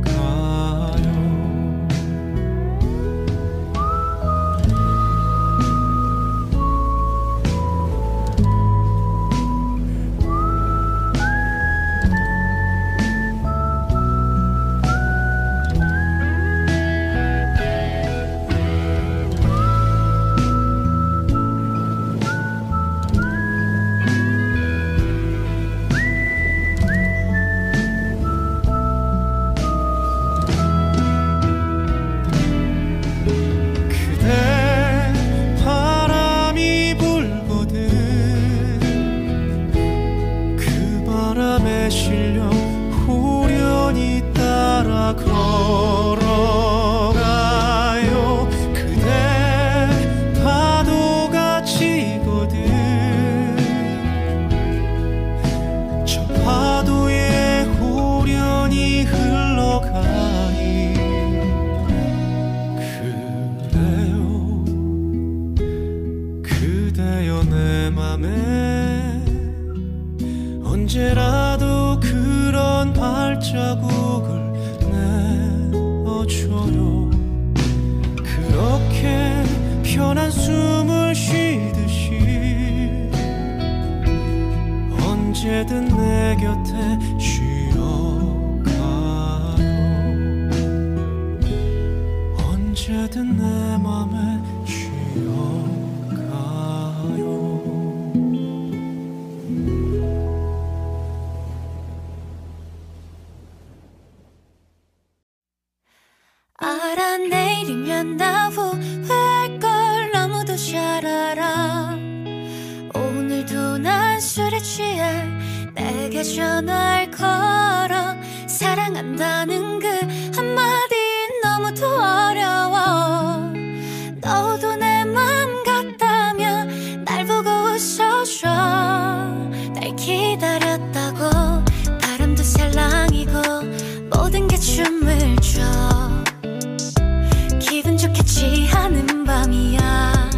실려 호련히 따라 걸어가요 그대 파도가 치거든 저 파도에 호련히 흘러가니 그래요 그대여 내 맘에 언제라도 그런 발자국을 내어줘요 그렇게 편한 숨을 쉬듯이 언제든 내 곁에 쉬어가요 언제든 내 맘에 쉬어가요 알아 내일이면 나 후회할걸 너무도 잘 알아 오늘도 난 술에 취해 내게 전화를 걸어 사랑한다는 그 한마디 너무도 어려워 너도 내 맘 같다면 날 보고 웃어줘 날 기다렸다고 바람도 살랑이고 모든 게 춤을 춰 기분 좋게 취하는 밤이야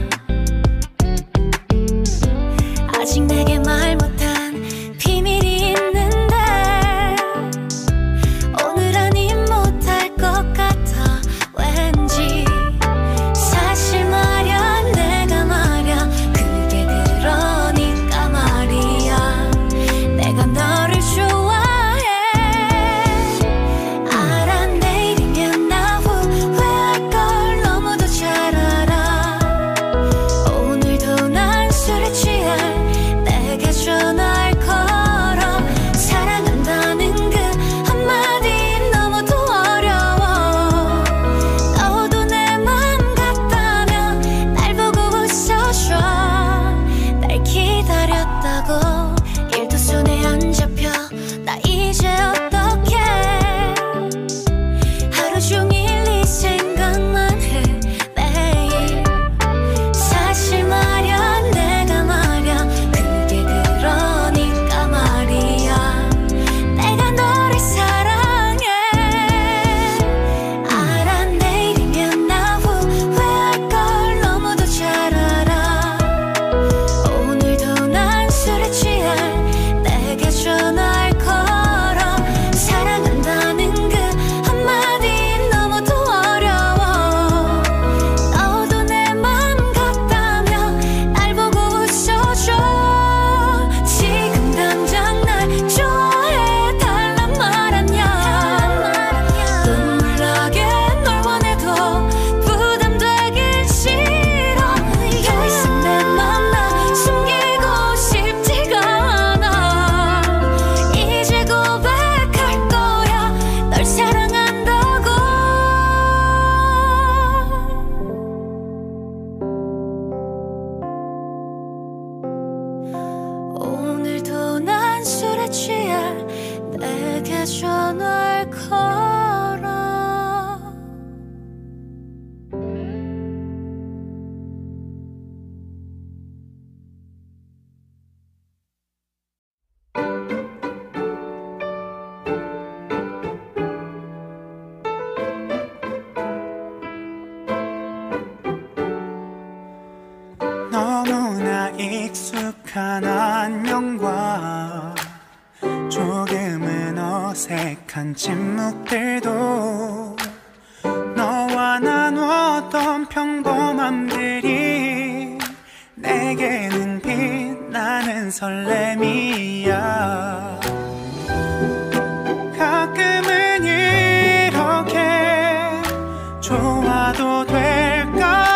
아직 내게 말 못한 비밀이 있는데 오늘 아닌 뭐 익숙한 안녕과 조금은 어색한 침묵들도 너와 나누었던 평범함들이 내게는 빛나는 설렘이야. 가끔은 이렇게 좋아도 될까?